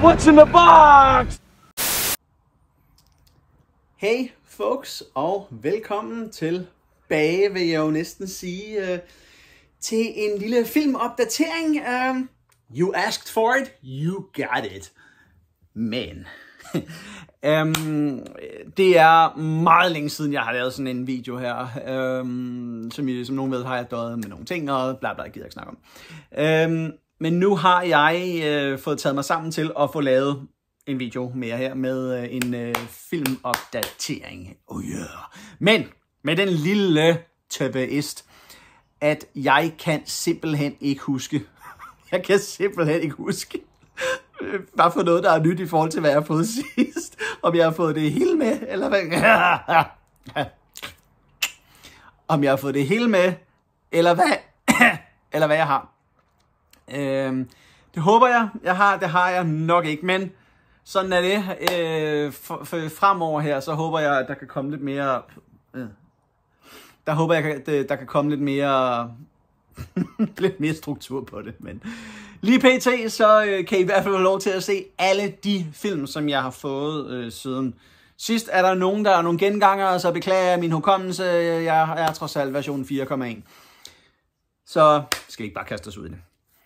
What's in the box? Hey folks, og velkommen tilbage, vil jeg jo næsten sige, til en lille filmopdatering. You asked for it, you got it. Men det er meget længe siden, jeg har lavet sådan en video her. Som nogen ved, har jeg døjet med nogle ting, og bla bla, gider jeg ikke snakke om. Men nu har jeg fået taget mig sammen til at få lavet en video mere her med en filmopdatering. Oh yeah. Men med den lille tøbbeist, at jeg kan simpelthen ikke huske. Jeg kan simpelthen ikke huske. Bare for noget, der er nyt i forhold til, hvad jeg har fået sidst. Om jeg har fået det hele med, eller hvad? Om jeg har fået det hele med, eller hvad? Eller hvad jeg har. Det håber jeg har. Det har jeg nok ikke, men sådan er det. Fremover her, så håber jeg, at der kan komme lidt mere... Der håber jeg, at der kan komme lidt mere... lidt mere struktur på det, men... Lige pt, så kan I hvert fald få lov til at se alle de film, som jeg har fået siden sidst. Er der nogen, der er nogle gengangere, så beklager jeg min hukommelse. Jeg er trods alt version 4,1. Så skal I ikke bare kaste os ud i det.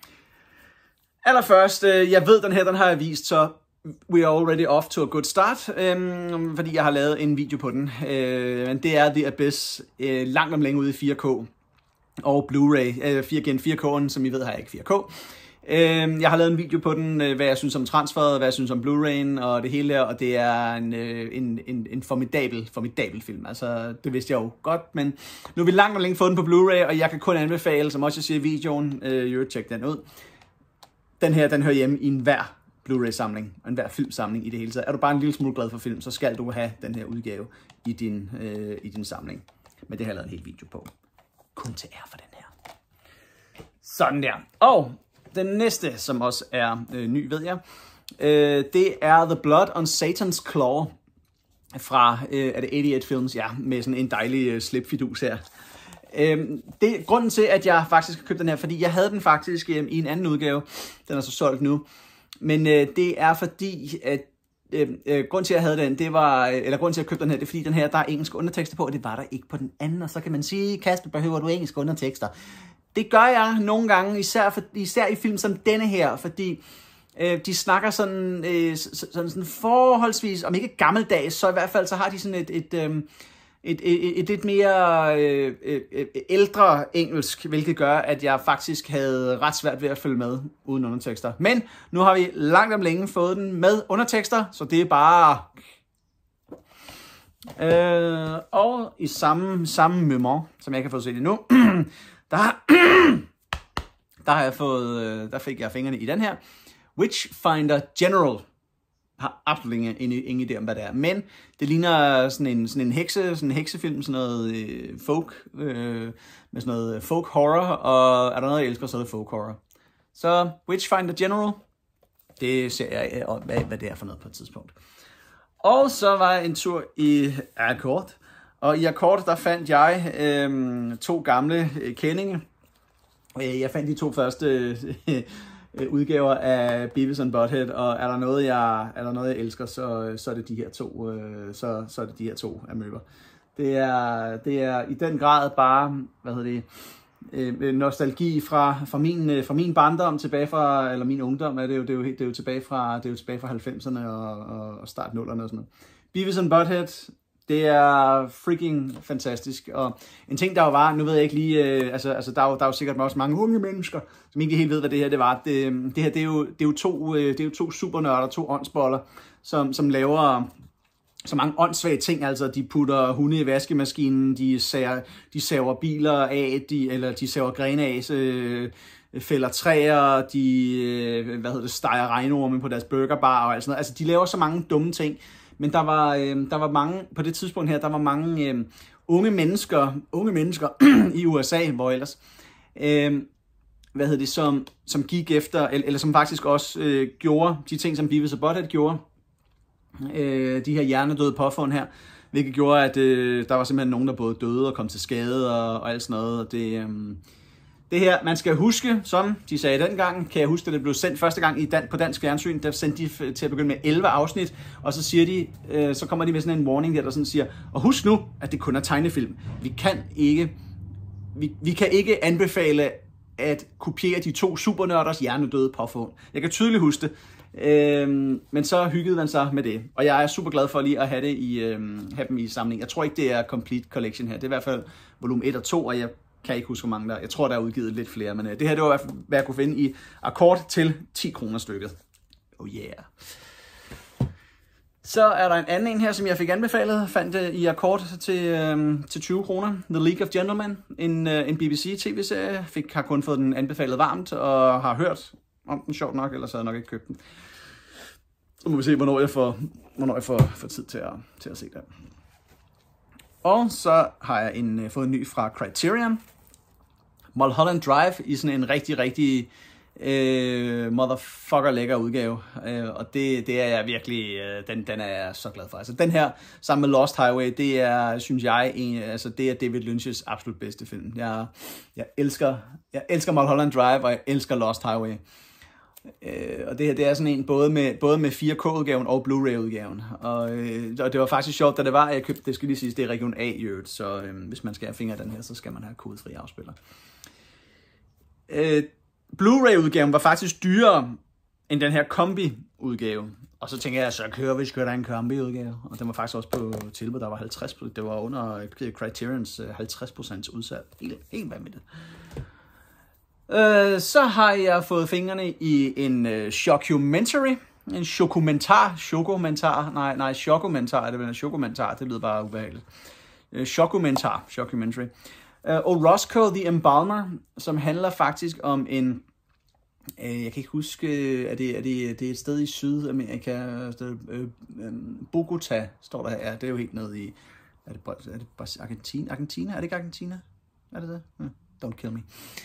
Allerførst, jeg ved, den har jeg vist, så we are already off to a good start, fordi jeg har lavet en video på den. Men det er The Abyss, langt om længe ude i 4K og Blu-ray. 4K'en, som I ved, har jeg ikke 4K. Jeg har lavet en video på den, hvad jeg synes om transferet, hvad jeg synes om Blu-ray'en og det hele der, og det er en formidabel film. Altså, det vidste jeg jo godt, men nu har vi langt om længe fået den på Blu-ray, og jeg kan kun anbefale, som også jeg siger i videoen, tjek den ud. Den her, den hører hjemme i enhver Blu-ray-samling, og enhver filmsamling i det hele taget. Er du bare en lille smule glad for film, så skal du have den her udgave i din samling. Men det har jeg lavet en hel video på. Kun til ære for den her. Sådan der. Og den næste, som også er ny, ved jeg, det er The Blood on Satan's Claw fra, er det 88 Films, ja, med sådan en dejlig slipfidus her. Det er grunden til, at jeg faktisk har købt den her, fordi jeg havde den faktisk i en anden udgave. Den er så solgt nu. Men det er fordi, at grunden til, at jeg havde den, det var, eller grunden til, at jeg købte den her, det er fordi, den her, der er engelske undertekster på, og det var der ikke på den anden. Og så kan man sige, Kasper, behøver du engelske undertekster? Det gør jeg nogle gange, især i film som denne her, fordi de snakker sådan forholdsvis, om ikke gammeldags, så i hvert fald så har de sådan et lidt mere ældre engelsk, hvilket gør, at jeg faktisk havde ret svært ved at følge med uden undertekster. Men nu har vi langt om længe fået den med undertekster, så det er bare... og i samme mømmer, som jeg kan få set nu, der fik jeg fingrene i den her. Witchfinder General. Har absolut ingen idé om, hvad det er. Men det ligner sådan en heksefilm, sådan noget folk, med sådan noget folk horror. Og er der noget, jeg elsker, så er det folk horror. Så Witchfinder General, det ser jeg hvad det er for noget på et tidspunkt. Og så var jeg en tur i Akkord. Og i Akkord, der fandt jeg to gamle kendinge. Jeg fandt de to første udgaver af Beavis and Butthead, og er der noget jeg elsker, så er det de her to, så er det de her to amøber. Det er i den grad bare, nostalgi fra min barndom tilbage fra, eller min ungdom, det er jo tilbage fra 90'erne og start 0'erne og sådan noget. Beavis and Butthead, det er freaking fantastisk, og en ting der jo var, nu ved jeg ikke lige, der er jo sikkert også mange unge mennesker, som ikke helt ved, hvad det her det var. Det her, det er jo to supernørder, to åndsboller, som laver så mange åndssvage ting, altså de putter hunde i vaskemaskinen, de saver biler af, de saver grene af, fælder træer, de steger regnorme på deres burgerbar og alt sådan noget. Altså de laver så mange dumme ting. Men der var mange, på det tidspunkt her, der var mange unge mennesker i USA, hvor ellers, som gik efter, eller som faktisk også gjorde de ting, som Beavis og Butthead gjorde, de her hjernedøde påfund her, hvilket gjorde, at der var simpelthen nogen, der både døde og kom til skade og alt sådan noget, og Det her, man skal huske, som de sagde dengang, kan jeg huske, at det blev sendt første gang på dansk fjernsyn, der sendte de til at begynde med 11 afsnit, og så siger de, så kommer de med sådan en warning der sådan siger, og husk nu, at det kun er tegnefilm. Vi kan ikke anbefale at kopiere de 2 supernørders hjernedøde påfund. Jeg kan tydeligt huske det, men så hyggede man sig med det. Og jeg er super glad for lige at have dem i samling. Jeg tror ikke, det er Complete Collection her. Det er i hvert fald volume 1 og 2, og jeg kan ikke huske, hvor mange der. Jeg tror, der er udgivet lidt flere, men det her, det var hvad jeg kunne finde i akkord til 10 kroner stykket. Oh yeah. Så er der en anden en her, som jeg fik anbefalet. Fandt i akkord til 20 kroner. The League of Gentlemen. En BBC tv-serie. Har kun fået den anbefalet varmt, og har hørt om den sjovt nok, ellers havde jeg nok ikke købt den. Så må vi se, hvornår jeg får tid til at se det. Og så har jeg fået en ny fra Criterion. Mulholland Drive i sådan en rigtig motherfucker lækker udgave. Og det er jeg virkelig, den er jeg så glad for. Altså den her, sammen med Lost Highway, det er, synes jeg, det er David Lynch's absolut bedste film. Jeg elsker Mulholland Drive, og jeg elsker Lost Highway. Og det her, det er sådan en både med 4K-udgaven og Blu-ray-udgaven. Og det var faktisk sjovt, da det var, jeg købte, det skal lige sige, det er region A i øvrigt, så hvis man skal have fingre den her, så skal man have kodefri afspiller. Blu-ray-udgaven var faktisk dyrere end den her kombi-udgave. Og så tænker jeg, så kører en kombi-udgave. Og den var faktisk også på tilbud, der var 50%. Det var under Criterions 50% udsalg. Helt vanvittigt. Så har jeg fået fingrene i en shockumentary. En chokumentar. Nej, shockumentar er det vel en chokumentar. Det lyder bare ubehageligt. Shockumentary. Orozco the Embalmer, som handler faktisk om en... jeg kan ikke huske, det er et sted i Sydamerika, Bogota står der her. Ja, det er jo helt nede i... Er det Argentina? Er det ikke Argentina? Er det det? Don't kill me.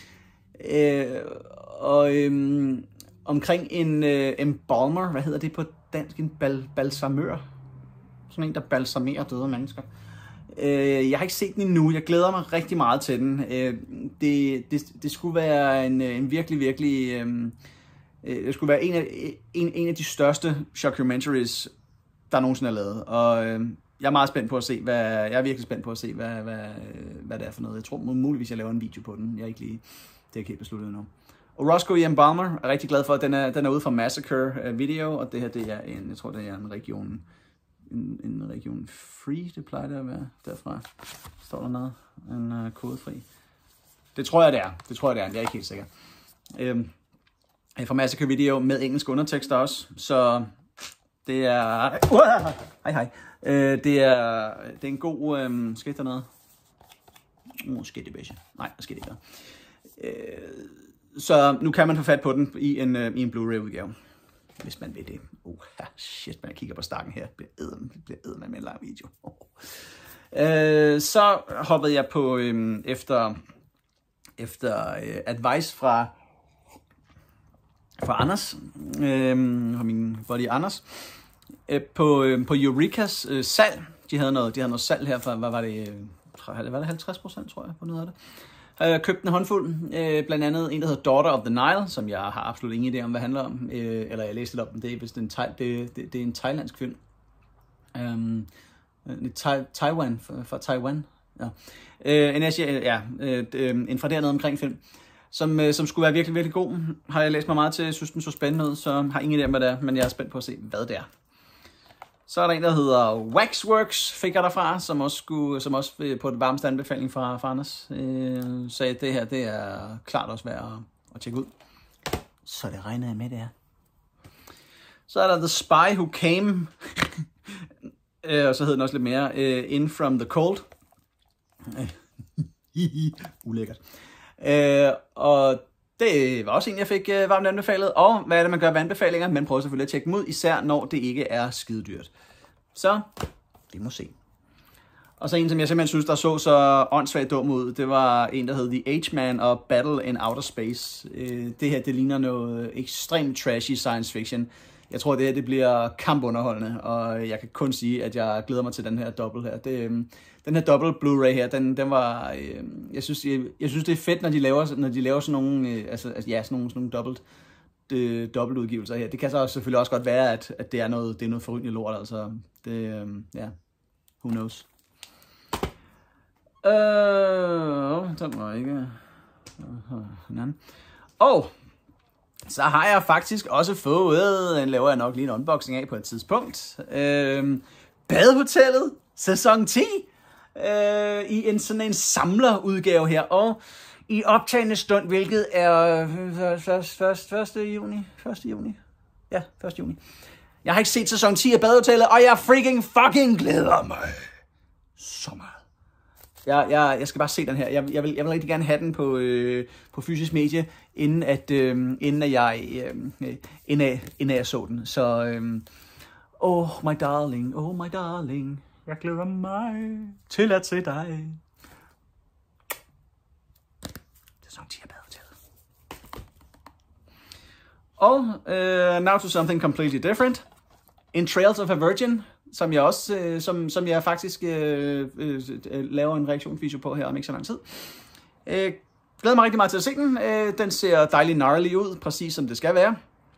Omkring en embalmer, hvad hedder det på dansk? En balsamør. Sådan en, der balsamerer døde mennesker. Jeg har ikke set den endnu. Jeg glæder mig rigtig meget til den. Det skulle være en virkelig det skulle være en af de største shockumentaries, der nogensinde er lavet. Og jeg er meget spændt på at se, jeg er virkelig spændt på at se, hvad det er for noget. Jeg tror muligvis, jeg laver en video på den. Jeg er ikke lige... Det er ikke helt besluttet endnu. Orozco the Embalmer er rigtig glad for, at den er ude fra Massacre Video, og det her, det er jeg tror, det er en region free, det plejer det at være derfra. Står der noget? En kodefri. Det tror jeg, det er. Jeg er ikke helt sikker. Fra Massacre Video med engelsk undertekster også, så det er... Hej. Det er en god... Skal der noget? Måske det bedste. Nej, der skal det ikke. Så nu kan man få fat på den i en Blu-ray-udgave, hvis man vil det. Shit, man kigger på stakken her. Det bliver eddermame med en lang video. Så hoppede jeg på efter advice fra Anders, fra min buddy Anders, på Eurekas salg. De havde noget salg her fra, hvad var det 50%, tror jeg, på noget af det. Jeg købte en håndfuld, blandt andet en, der hedder Daughter of the Nile, som jeg har absolut ingen idé om, hvad det handler om. Eller jeg læste lidt om det, hvis det er en thailandsk film. Taiwan, fra Taiwan. Ja. En fra dernede omkring film, som skulle være virkelig, virkelig god. Har jeg læst mig meget til, jeg synes den så spændende ud, så har ingen idé om, hvad det er, men jeg er spændt på at se, hvad det er. Så er der en, der hedder Waxworks, fik jeg derfra, som også på den varmeste anbefaling fra Anders sagde, at det her, det er klart også værd at tjekke ud. Så det regner jeg med, det er. Så er der The Spy Who Came, og så hedder den også lidt mere, In From The Cold. Ulækkert. Og det var også en, jeg fik varmt anbefalet. Og hvad er det, man gør ved anbefalinger? Man prøver selvfølgelig at tjekke dem ud, især når det ikke er skidedyrt. Så vi må se. Og så en, som jeg simpelthen synes, der så åndssvagt dum ud, det var en, der hed The H-Man og Battle in Outer Space. Det her, det ligner noget ekstremt trashy science fiction. Jeg tror, det her det bliver kampunderholdende, og jeg kan kun sige, at jeg glæder mig til den her dobbelt her. Den her dobbelt Blu-ray her, den var... Jeg synes, det er fedt, når de laver sådan nogle... sådan nogle dobbeltudgivelser her. Det kan så også, selvfølgelig også godt være, at det er noget forrygende lort, altså. Who knows? Den var ikke... Og så har jeg faktisk også fået, den laver jeg nok lige en unboxing af på et tidspunkt, Badehotellet sæson 10 i sådan en samlerudgave her, og i optagende stund, hvilket er 1. juni. Ja, 1. juni. Jeg har ikke set sæson 10 af Badehotellet, og jeg fucking glæder mig så meget. Jeg skal bare se den her. Jeg vil rigtig gerne have den på fysisk medie, inden jeg så den. Så my darling, jeg glæder mig til at se dig. Sæson 10 af Badehotellet. Og now to something completely different. In Trails of a Virgin, som jeg også, som jeg faktisk laver en reaktionsvideo på her om ikke så lang tid. Glæder mig rigtig meget til at se den. Den ser dejlig gnarly ud, præcis som det skal være.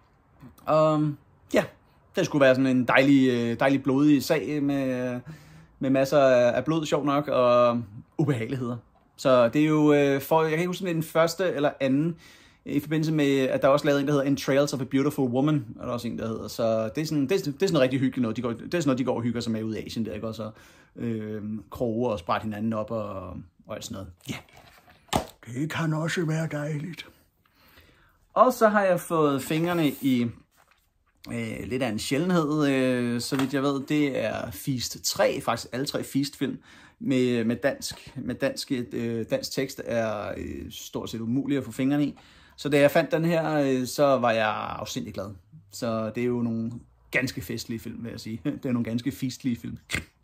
Den skulle være sådan en dejlig blodig sag med masser af blod, sjov nok, og ubehageligheder. Så det er jo, jeg kan ikke huske, om det er den første eller anden, i forbindelse med, at der er også lavet en, der hedder In Trails of a Beautiful Woman, er der også en, der hedder. Så det er sådan rigtig hyggeligt noget. Det er sådan noget, de går og hygger sig med ude i Asien, der ikke også kroge og sprætte hinanden op og alt sådan noget. Ja, det kan også være dejligt. Og så har jeg fået fingrene i lidt af en sjældenhed, så vidt jeg ved. Det er Feast 3, faktisk alle 3 Feast-film med dansk tekst er stort set umuligt at få fingrene i. Så da jeg fandt den her, så var jeg afsindig glad. Så det er jo nogle ganske festlige film, vil jeg sige. Det er nogle ganske feastlige film.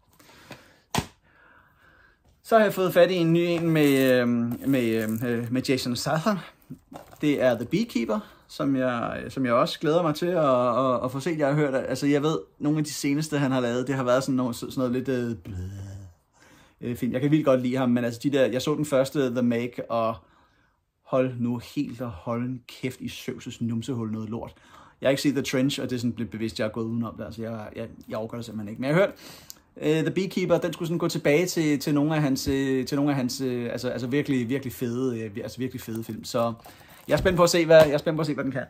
Så har jeg fået fat i en ny en med Jason Statham. Det er The Beekeeper, som jeg også glæder mig til at få set. Jeg har hørt, altså jeg ved, nogle af de seneste, han har lavet, det har været sådan noget lidt film. Jeg kan vildt godt lide ham, men altså jeg så den første The Meg, og hold nu helt og hold en kæft i Søvses numsehul noget lort. Jeg har ikke set The Trench, og det er sådan blevet bevidst, jeg er gået udenom det. Altså jeg overgår det simpelthen ikke. Men jeg har hørt, The Beekeeper, den skulle sådan gå tilbage til nogle af hans, altså virkelig fede film. Så jeg er spændt på at se, hvad den kan.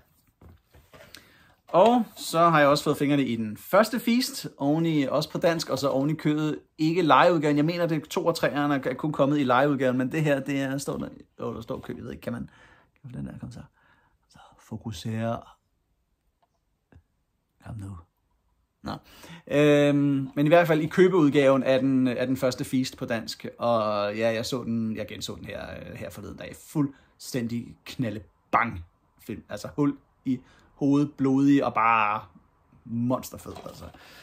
Og så har jeg også fået fingrene i den første Feast, også på dansk, og så oven i kødet, ikke lejeudgaven. Jeg mener, det 2 og 3'erne er kun kommet i lejeudgaven, men det her, det er, der står køb, jeg ved ikke, kan man den der, kom så fokusere. Kom nu. Nå. Men i hvert fald i købeudgaven af den første Feast på dansk, og ja, jeg genså den her forleden dag. Fuldstændig knaldebang film, altså hul i hovedet, blodig og bare monsterfed, altså.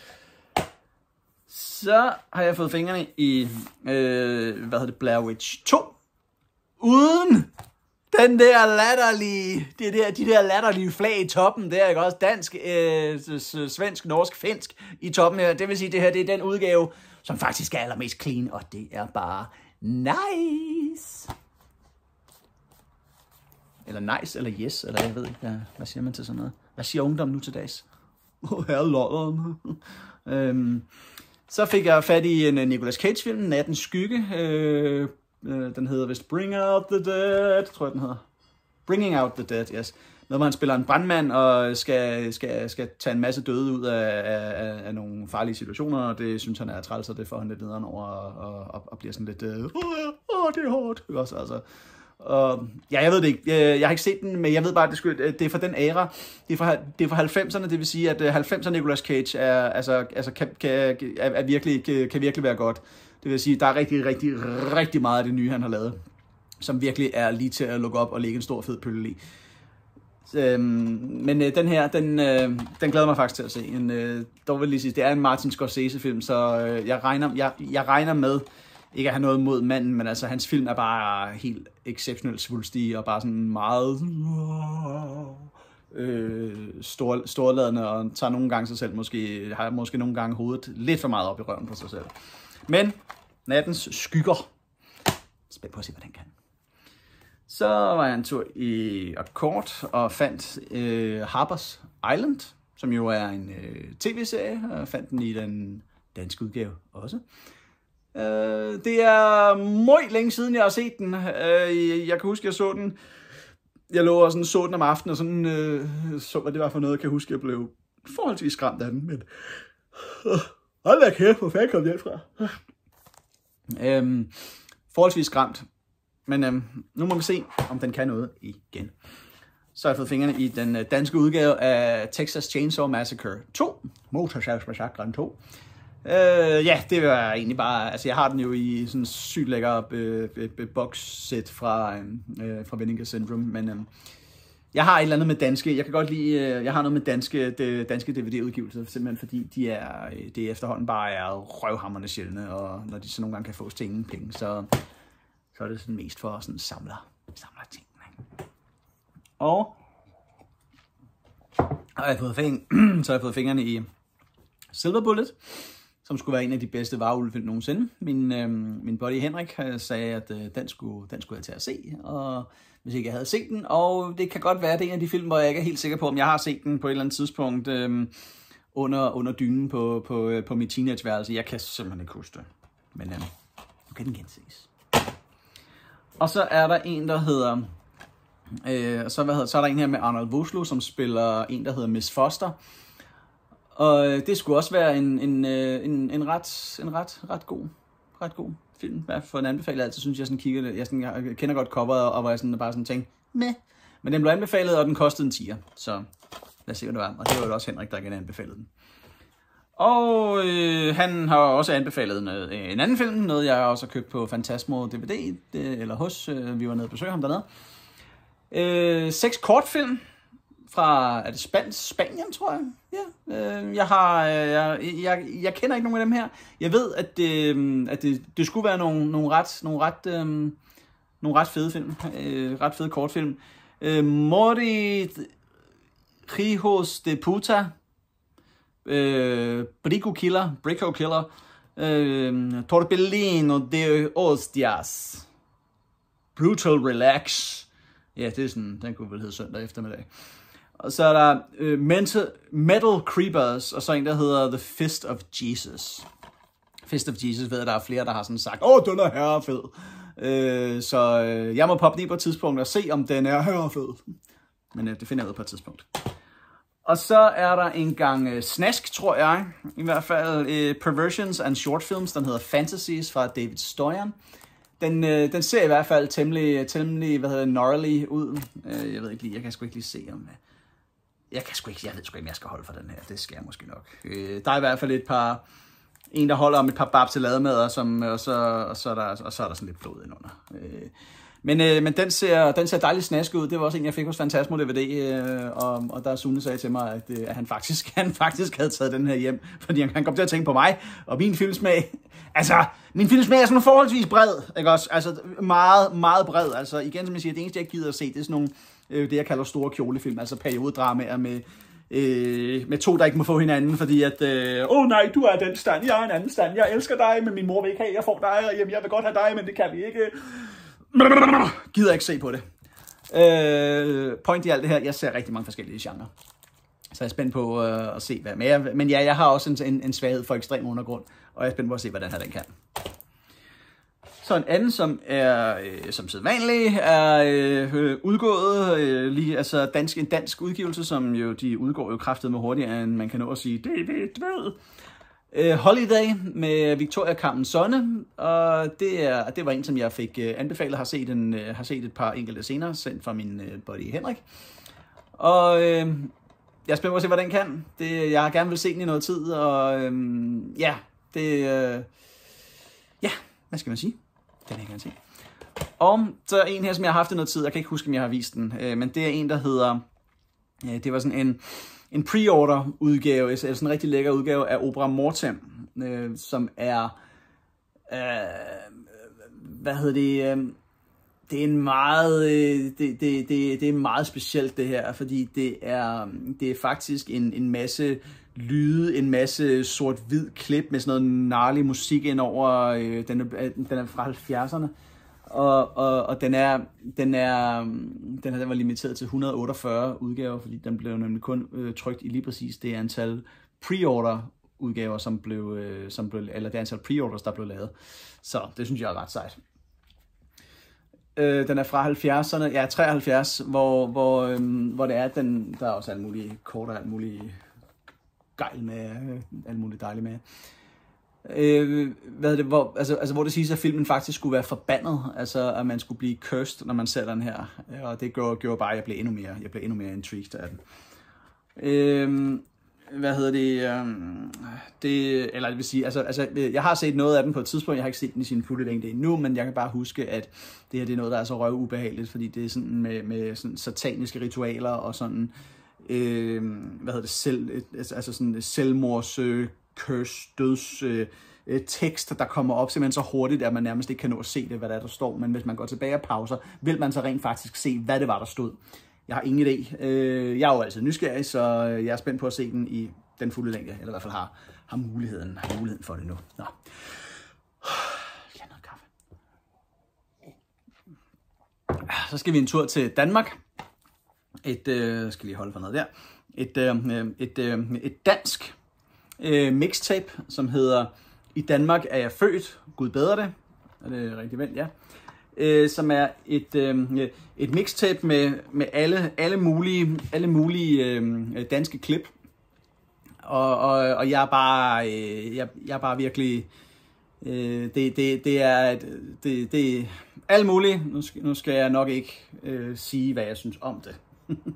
Så har jeg fået fingrene i, Blair Witch 2, uden den der latterlige, de der latterlige flag i toppen, det er ikke også dansk, svensk, norsk, finsk i toppen her. Det vil sige, det her det er den udgave, som faktisk er allermest clean, og det er bare nice. Eller nice, eller yes, eller jeg ved ikke, hvad siger man til sådan noget? Hvad siger ungdom nu til dags? Herre så fik jeg fat i en Nicolas Cage-film, Nattens Skygge. Den hedder vist Bring Out the Dead, tror jeg den hedder. Bringing Out the Dead, yes. Når man spiller en brandmand og skal tage en masse døde ud af nogle farlige situationer, og det synes han er træls, og det får han lidt nederen over, og bliver sådan lidt, det er hårdt, også, altså. Ja, jeg ved det ikke. Jeg har ikke set den, men jeg ved bare, at det er fra den æra. Det er fra 90'erne, det vil sige, at 90'erne Nicolas Cage kan virkelig være godt. Det vil sige, der er rigtig meget af det nye, han har lavet, som virkelig er lige til at lukke op og lægge en stor fed pølle i. Men den her, den glæder mig faktisk til at se. Dog vil lige sige, det er en Martin Scorsese-film, så jeg regner med, ikke at have noget mod manden, men altså hans film er bare helt exceptionelt svulstige og bare sådan meget storladende og tager nogle gange sig selv, har måske nogle gange hovedet lidt for meget op i røven på sig selv. Men Nattens Skygger. Spænd på at se, hvad den kan. Så var jeg en tur i Akkord og fandt Harper's Island, som jo er en tv-serie, og fandt den i den danske udgave også. Det er meget længe siden, jeg har set den. Jeg kan huske, jeg så den. Jeg lå og sådan, så den om aftenen, og sådan, så hvad det var for noget. Jeg kan huske, jeg blev forholdsvis skræmt af den. Men hold da kæft, hvor fanden kom det fra? Forholdsvis skræmt. Men nu må vi se, om den kan noget igen. Så har jeg fået fingrene i den danske udgave af Texas Chainsaw Massacre 2. Motorsavsmassakren 2. Ja, det var egentlig bare, altså jeg har den jo i sådan en sygt lækker box-set fra Vinegar Syndrome, men jeg har et eller andet med danske, jeg kan godt lide, jeg har noget med danske DVD-udgivelser, simpelthen fordi det efterhånden bare er røvhamrende sjældne, og når de så nogle gange kan fås til ingen penge, så er det sådan mest for sådan samler ting. Og har jeg fået fingrene i Silver Bullet, som skulle være en af de bedste varulvefilm nogensinde. Min buddy Henrik sagde, at den skulle jeg til at se, og hvis ikke jeg havde set den, og det kan godt være, at det er en af de film, hvor jeg ikke er helt sikker på, om jeg har set den på et eller andet tidspunkt under dynen på mit teenageværelse. Jeg kan simpelthen ikke huske det, men nu kan den genses. Og så er der en, der hedder, så er der en her med Arnold Vosloo, som spiller en, der hedder Miss Foster. Og det skulle også være en ret god film. Hvad for en anbefalet altid, synes jeg sådan kigger det. Jeg kender godt coveret, og hvor jeg sådan bare sådan tænkte, meh. Men den blev anbefalet, og den kostede en 10'er. Så lad os se, hvad det var. Og det var jo også Henrik, der igen anbefalede den. Og han har også anbefalet en anden film, noget jeg også har købt på Fantasmo DVD, eller hos, vi var nede og besøgte ham dernede. 6 kortfilm fra, er det Spanien, tror jeg? Ja. Jeg kender ikke nogen af dem her. Jeg ved, at det skulle være nogle ret fede film, ret fede kortfilm. Mori Hijos de Puta, Brico Killer, Torbellino de Hostias, Brutal Relax. Ja, det er sådan, den kunne vel hedde søndag eftermiddag. Og så er der Metal Creepers, og så en, der hedder The Fist of Jesus. Fist of Jesus ved jeg, der er flere, der har sådan sagt, den er herrefed. Så jeg må poppe ned på et tidspunkt og se, om den er herrefed. Men det finder jeg ud på et tidspunkt. Og så er der en gang snask, tror jeg. I hvert fald Perversions and Short Films, den hedder Fantasies fra David Stoyan. Den ser i hvert fald temmelig gnarly ud. Jeg ved ikke lige, jeg kan sgu ikke lige se om... Jeg ved sgu ikke, om jeg skal holde for den her. Det skal jeg måske nok. Der er i hvert fald en, der holder om et par babselademader, og så er der sådan lidt blod indenunder. Men den ser dejligt snask ud. Det var også en, jeg fik hos Fantasmo DVD, og der Sune sagde til mig, at han faktisk havde taget den her hjem, fordi han kom til at tænke på mig, og min filmsmag. Altså, min filmsmag er sådan forholdsvis bred, ikke også? Altså, meget, meget bred. Altså, igen, som jeg siger, det eneste, jeg gider at se, det er sådan nogle, det jeg kalder store kjolefilm, altså periodedramaer med to, der ikke må få hinanden, fordi at, nej, du er den stand, jeg er en anden stand, jeg elsker dig, men min mor vil ikke have, jeg får dig, og jeg vil godt have dig, men det kan vi ikke. Gider ikke se på det. Point i alt det her, jeg ser rigtig mange forskellige genrer. Så jeg er spændt på at se, hvad med. Men ja, jeg har også en svaghed for ekstrem undergrund, og jeg er spændt på at se, hvad den her den kan. Så en anden, som er som sædvanlig, er udgået, en dansk udgivelse, som jo, de udgår jo kraftedeme hurtigere, end man kan nå at sige, DVD. Holiday med Victoria Carmen-Sonne, og det var en, som jeg fik anbefalet, har set et par enkelte scener, sendt fra min buddy Henrik. Og jeg er spændt på at se, hvad den kan. Jeg har gerne vil se den i noget tid, og hvad skal man sige? Den vil jeg gerne se. Og så en her, som jeg har haft i noget tid, jeg kan ikke huske, om jeg har vist den, men det er en, der hedder, det var sådan en pre-order udgave, sådan en rigtig lækker udgave af Obra Mortem, som er, det er en meget, det er meget specielt det her, fordi det er faktisk en masse lyde, en masse sort-hvid klip med sådan noget gnarlig musik ind over. Den er fra 70'erne, og den var limiteret til 148 udgaver, fordi den blev nemlig kun trykt i lige præcis det antal pre-order udgaver, som blev, eller det antal pre-orders, der blev lavet. Så det synes jeg er ret sejt. Den er fra 70'erne, ja 73, hvor det er, der er også alt muligt kort og alt muligt gejl med, alt muligt dejligt med. Hvor det siges, at filmen faktisk skulle være forbandet, altså at man skulle blive cursed, når man ser den her, og det gjorde bare, at jeg blev endnu mere intrigued af den. Eller det vil sige, jeg har set noget af den på et tidspunkt, jeg har ikke set den i sin fulde længde endnu, men jeg kan bare huske, at det her det er noget, der er så røvubehageligt, fordi det er sådan med sådan sataniske ritualer og sådan, sådan selvmords, curse, døds, tekst, der kommer op simpelthen så hurtigt, at man nærmest ikke kan nå at se det, hvad der står, men hvis man går tilbage og pauser, vil man så rent faktisk se, hvad det var, der stod. Jeg har ingen idé. Jeg er jo altid nysgerrig, så jeg er spændt på at se den i den fulde længde, eller i hvert fald har muligheden for det nu. Nå. Noget kaffe. Så skal vi en tur til Danmark. Skal lige holde for noget der. Et dansk mixtape, som hedder I Danmark er jeg født, Gud bedre det. Er det rigtig vendt? Ja. Som er et mixtape med alle mulige danske klip, og jeg er bare virkelig det er alt muligt. Nu skal jeg nok ikke sige, hvad jeg synes om det.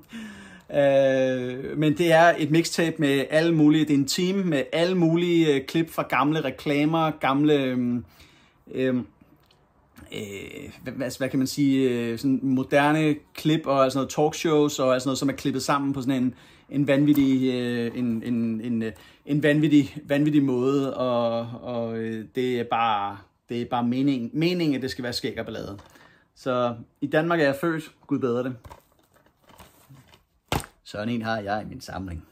Men det er et mixtape med alle mulige, det er en team med alle mulige klip fra gamle reklamer, gamle hvad kan man sige, sådan moderne klip og sådan noget talkshows og sådan noget, som er klippet sammen på sådan en vanvittig måde, og det er bare meningen, at det skal være skæg og ballade. Så i Danmark er jeg født, Gud bedre det. Sådan en har jeg i min samling.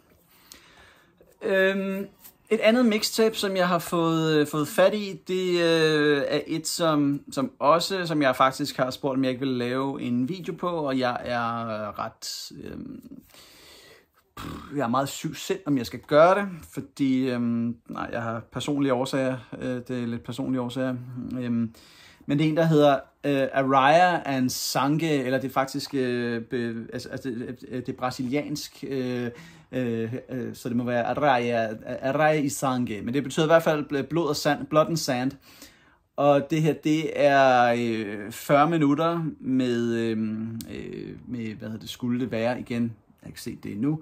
Et andet mixtape, som jeg har fået fat i, det er et, som jeg faktisk har spurgt, om jeg ikke vil lave en video på, og jeg er jeg er meget syg selv, om jeg skal gøre det, fordi jeg har personlige årsager, det er lidt personlige årsager, men det er en, der hedder Araya and Sangue, eller det er faktisk det er brasiliansk, så det må være Araya y Sangue, men det betyder i hvert fald blod og sand, blood and sand. Og det her, det er 40 minutter med hvad det skulle det være igen. Jeg har ikke set det endnu.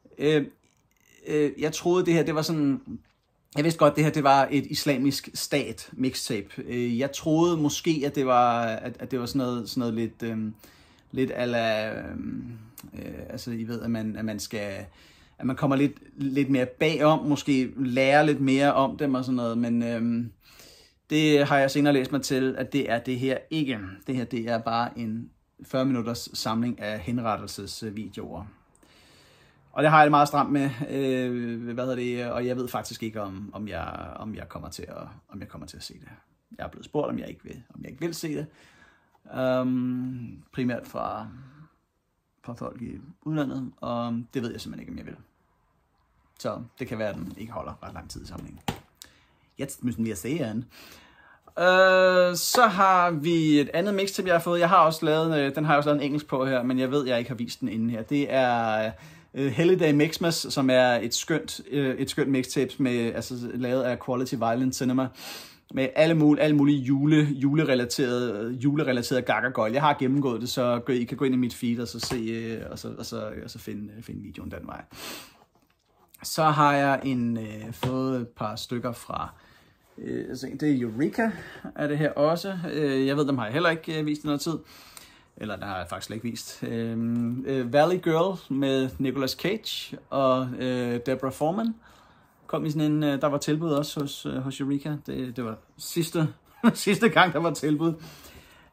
Jeg troede det her, det var sådan, jeg vidste godt, det her det var et islamisk stat mixtape. Jeg troede måske, at det var sådan noget lidt ala, I ved, at man kommer lidt mere bagom, måske lærer lidt mere om dem og sådan noget, men det har jeg senere læst mig til, at det er det her ikke. Det her, det er bare en 40 minutters samling af henrettelsesvideoer. Og det har jeg det meget stramt med, og jeg ved faktisk ikke, om jeg kommer til at se det. Jeg er blevet spurgt, om jeg ikke vil se det. Primært fra folk i udlandet, og det ved jeg simpelthen ikke, om jeg vil. Så det kan være, at den ikke holder ret lang tid i samlingen. Jetzt müssen wir sehen. Så har vi et andet mixtape, jeg har fået. Den har jeg også lavet en engelsk på her, men jeg ved, jeg ikke har vist den inden her. Det er Holiday Mixmas, som er et skønt mixtape lavet af Quality Violent Cinema, med alle mulige julerelaterede gakkergøjl. Jeg har gennemgået det, så I kan gå ind i mit feed og så se og så finde videoen den vej. Så har jeg fået et par stykker fra det er Eureka, er det her også. Jeg ved, dem har jeg heller ikke vist i noget tid. Eller den har jeg faktisk ikke vist. Valley Girl med Nicolas Cage og Deborah Foreman. Kom i sådan en, der var tilbud også hos Eureka. Det var sidste gang, der var tilbud.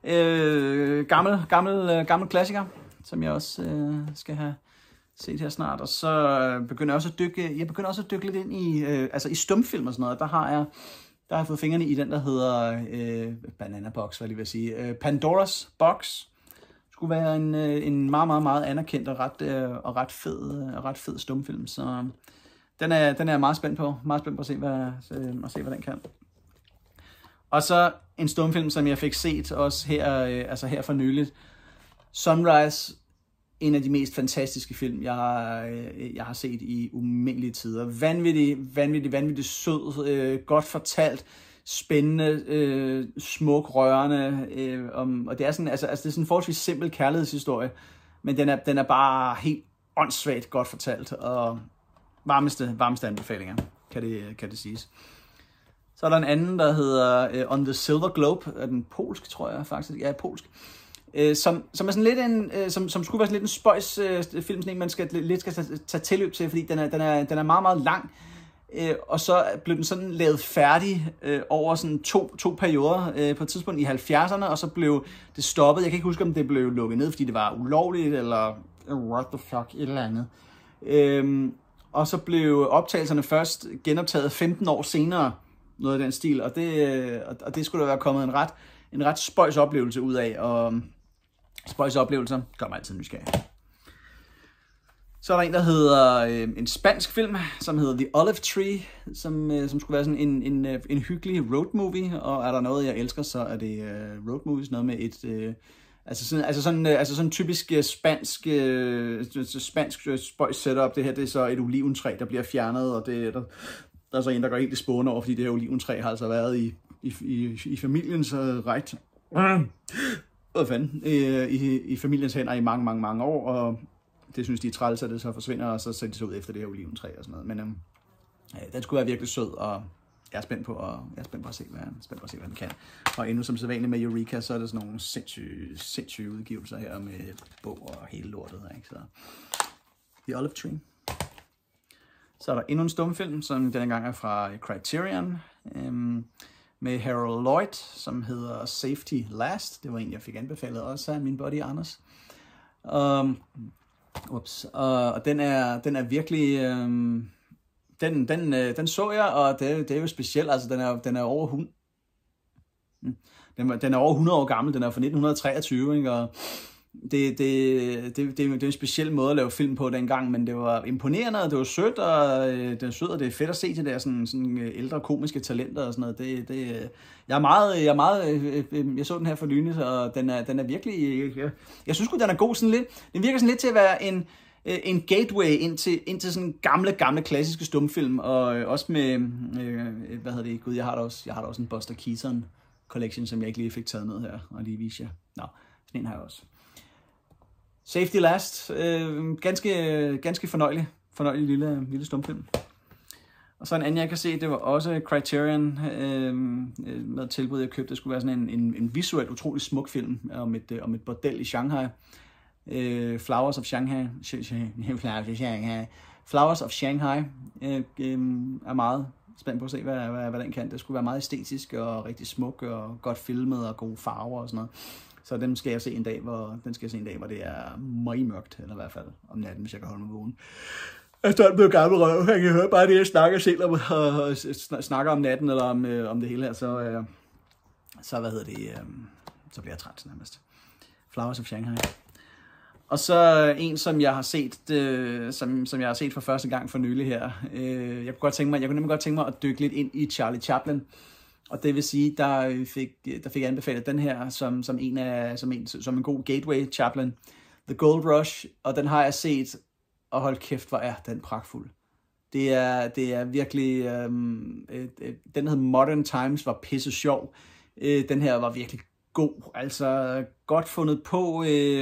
Gammel klassiker, som jeg også skal have set her snart. Og så begynder jeg også at dykke lidt ind i, altså i stumfilm og sådan noget. Der har jeg fået fingrene i den, der hedder Banana Box, hvad jeg lige vil sige. Pandora's Box. Skulle være en meget, meget, meget anerkendt og ret fed stumfilm. Så den er jeg meget spændt på. Meget spændt på at se, hvad den kan. Og så en stumfilm, som jeg fik set også her for nyligt. Sunrise. En af de mest fantastiske film, jeg har set i umindelige tider. Vanvittig sød, godt fortalt, spændende, smuk, rørende. Og det er sådan, altså det er sådan en forholdsvis simpel kærlighedshistorie, men den er bare helt åndssvagt godt fortalt, og varmeste anbefalinger, kan det siges. Så er der en anden, der hedder On the Silver Globe, er den polsk, tror jeg faktisk. Ja, polsk. Som er sådan lidt som skulle være sådan lidt en spøjs film, sådan en, man skal tage tilløb til, fordi den er meget, meget lang. Og så blev den sådan lavet færdig over sådan to perioder på et tidspunkt i 70'erne, og så blev det stoppet. Jeg kan ikke huske, om det blev lukket ned, fordi det var ulovligt, eller what the fuck, et eller andet. Og så blev optagelserne først genoptaget 15 år senere, noget af den stil, og det skulle der være kommet en ret spøjs oplevelse ud af, og spøjs oplevelser gør mig altid nysgerrig. Så er der en, der hedder en spansk film, som hedder The Olive Tree, som skulle være sådan en hyggelig road movie, og er der noget, jeg elsker, så er det road movies, noget med et altså sådan typisk spansk spøjs setup. Det her, det er så et oliventræ, der bliver fjernet, og der er så en, der går helt i spåne over, fordi det her oliventræ har altså været i familiens ret. I familiens hænder i mange, mange år, og det synes de er træls, at det så forsvinder, og så sætter de sig ud efter det her oliventræ og sådan noget. Men den skulle være virkelig sød, og jeg er spændt på at se, hvad den kan. Og endnu som sædvanligt med Eureka, så er der sådan nogle sindssyge udgivelser her med bog og hele lortet. Ikke? Så The Olive Tree. Så er der endnu en stumfilm, som denne gang er fra Criterion, med Harold Lloyd, som hedder Safety Last. Det var en, jeg fik anbefalet også af min buddy Anders. Og den er virkelig... Den så jeg, og det er jo specielt. Altså, den er over 100 år gammel. Den er fra 1923, ikke? Og det er en speciel måde at lave film på dengang, men det var imponerende, og det var sødt, og det er sødt, og det er fedt at se det der sådan ældre komiske talenter og sådan noget. Jeg så den her for nyligt, og den er virkelig, jeg synes sgu, den er god sådan lidt. Den virker sådan lidt til at være en gateway ind til sådan gamle klassiske stumfilm, og også med, hvad hedder det, gud, jeg har da også en Buster Keaton collection, som jeg ikke lige fik taget ned her, og lige vise jer. Nå, sådan en har jeg også. Safety Last, ganske fornøjelig lille stumfilm. Og så en anden, jeg kan se, det var også Criterion med et tilbud, jeg købte. Det skulle være sådan en visuelt utrolig smuk film om et bordel i Shanghai. Flowers of Shanghai. Flowers of Shanghai er meget spændt på at se, hvad den kan. Det skulle være meget æstetisk og rigtig smuk og godt filmet og gode farver og sådan noget. Så den skal jeg se en dag, hvor det er meget mørkt, eller i hvert fald om natten, hvis jeg kan holde mig vågen. Jeg er blevet gammel røv. Jeg kan høre bare det, jeg snakker selv og snakker om natten, eller om det hele her, så bliver jeg træt nærmest. Flowers of Shanghai. Og så en, som jeg har set, som jeg har set for første gang for nylig her. Jeg kunne nemlig godt tænke mig at dykke lidt ind i Charlie Chaplin. Og det vil sige, der fik jeg anbefalet den her som en god gateway, Chaplin. The Gold Rush, og den har jeg set, og hold kæft, hvor er den pragtfuld. Det er virkelig, den hed Modern Times, var pisse sjov. Den her var virkelig god, altså godt fundet på,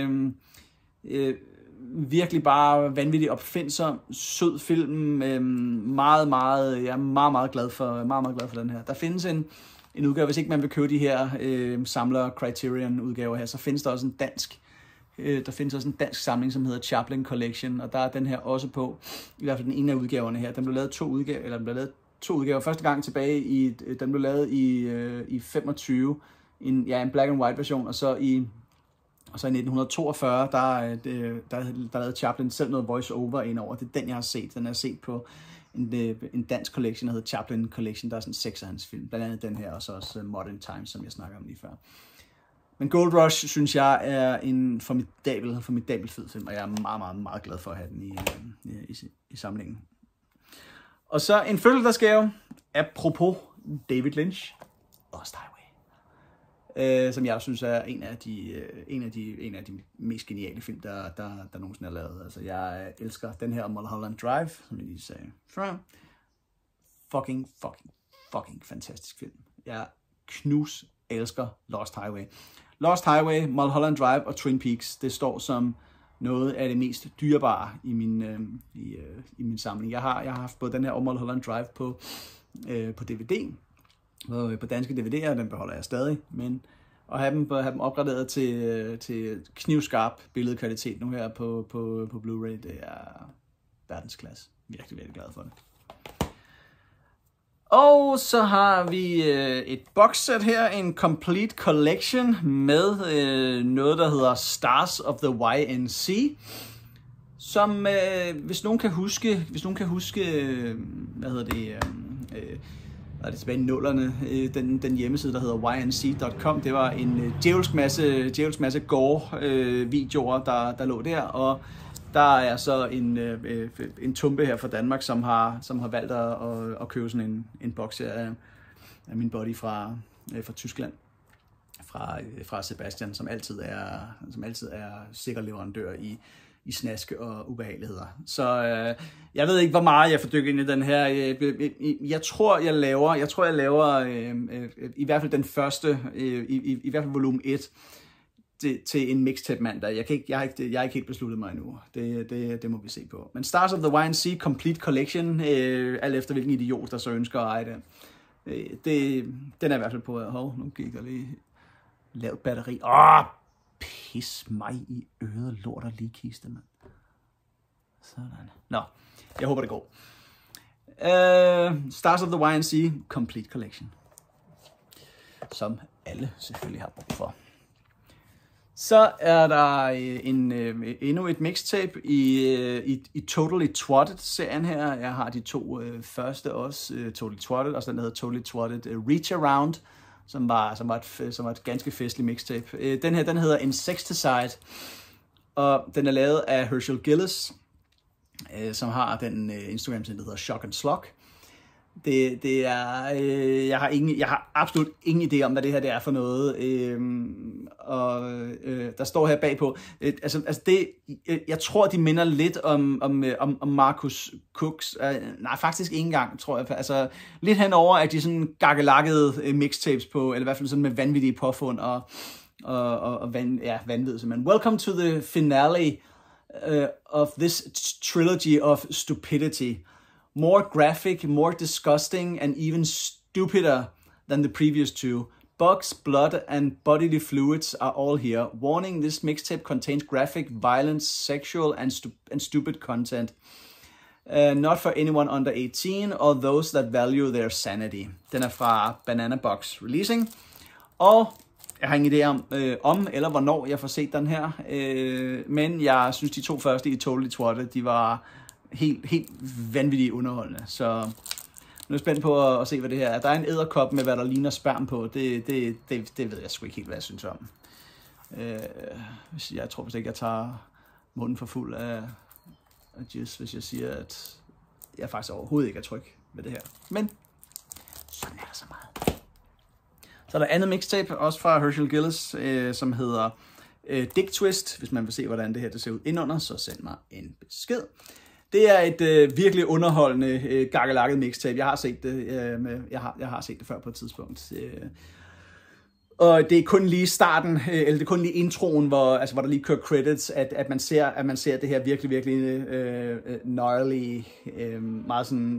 virkelig bare vanvittigt opfindsom, sød film, jeg er meget glad for den her. Der findes en udgave, hvis ikke man vil købe de her samler Criterion udgaver her, så findes der også en dansk samling, som hedder Chaplin Collection, og der er den her også på, i hvert fald den ene af udgaverne her. Den blev lavet to udgaver. Første gang tilbage den blev lavet i 25, en black and white version, og så i 1942, der lavede Chaplin selv noget voice-over indover. Det er den, jeg har set. Den er set på en dansk collection, der hedder Chaplin Collection. Der er sådan 6 af hans film. Blandt andet den her, og så også Modern Times, som jeg snakker om lige før. Men Gold Rush, synes jeg, er en formidabel fed film, og jeg er meget, meget, meget glad for at have den i samlingen. Og så en fødselsdagsgave, apropos David Lynch, Lost Highway, som jeg synes er en af de mest geniale film, der nogensinde er lavet. Altså, jeg elsker den her Mulholland Drive, som jeg lige sagde før. Fucking fantastisk film. Jeg elsker Lost Highway. Lost Highway, Mulholland Drive og Twin Peaks, det står som noget af det mest dyrebare i min samling. Jeg har haft både den her og Mulholland Drive på DVD, på danske DVD'er, den beholder jeg stadig, men at have dem opgraderet til knivskarp billedkvalitet nu her på Blu-ray, det er verdensklasse. Virkelig glad for det. Og så har vi et boxset her, en complete collection med noget, der hedder Stars of the YNC, som hvis nogen kan huske, hvad hedder det tilbage i nullerne, den hjemmeside, der hedder ync.com, det var en djævelsk masse gore-videoer, der lå der, og der er så en tumpe her fra Danmark, som har valgt at købe sådan en boks af min buddy fra Tyskland, fra Sebastian, som altid er sikker leverandør i snaske og ubehageligheder. Så jeg ved ikke, hvor meget jeg får dykket ind i den her. Jeg tror, jeg laver i hvert fald den første, i hvert fald volumen 1, til en mixtape mandag. Jeg har ikke helt besluttet mig endnu. Det må vi se på. Men Stars of the YNC Complete Collection, alt efter hvilken idiot, der så ønsker at eje den. Den er i hvert fald på. Nu gik der lige lavt batteri. Pis mig i øret, lort og ligekiste, mand. Sådan. Nå, jeg håber det går. Stars of the YNC Complete Collection. Som alle selvfølgelig har brug for. Så er der endnu et mixtape i Totally Twatted-serien her. Jeg har de 2 første også, Totally Twatted, og så den der hedder Totally Twatted Reach Around, som var et ganske festligt mixtape. Den her, den hedder Insecticide, og den er lavet af Herschel Gillis, som har den Instagram-side, der hedder Shock and Slug. Det er, jeg har absolut ingen idé om, hvad det her er for noget, der står her bagpå. Jeg tror, de minder lidt om Marcus Cooks. Nej, faktisk ikke engang, tror jeg. Altså, lidt henover, at de sådan gakkelakkede mixtapes på, eller i hvert fald sådan med vanvittige påfund og vanvid. Men welcome to the finale of this trilogy of stupidity. More graphic, more disgusting, and even stupider than the previous 2. Bugs, blood, and bodily fluids are all here. Warning, this mixtape contains graphic, violence, sexual, and stupid content. Not for anyone under 18, or those that value their sanity. Den er fra Banana Box Releasing. Og jeg har ingen idé om eller hvornår jeg får set den her. Men jeg synes, de 2 første i Totally Twatted, de var helt vanvittigt underholdende. Så nu er jeg spændt på at se, hvad det her er. Der er en edderkop med, hvad der ligner sperm på. Det ved jeg sgu ikke helt, hvad jeg synes om. Jeg tror vist ikke, jeg tager munden for fuld af jizz, hvis jeg siger, at jeg faktisk overhovedet ikke er tryg ved det her. Men sådan er der så meget. Så er der andet mixtape, også fra Herschel Gillis, som hedder Dick Twist. Hvis man vil se, hvordan det her ser ud indunder, så send mig en besked. Det er et virkelig underholdende gakkelakket mixtape. Jeg har set det. Jeg har set det før på et tidspunkt. Og det er kun lige starten, eller det er kun lige introen, hvor der lige kører credits, at man ser det her virkelig gnarly, meget sådan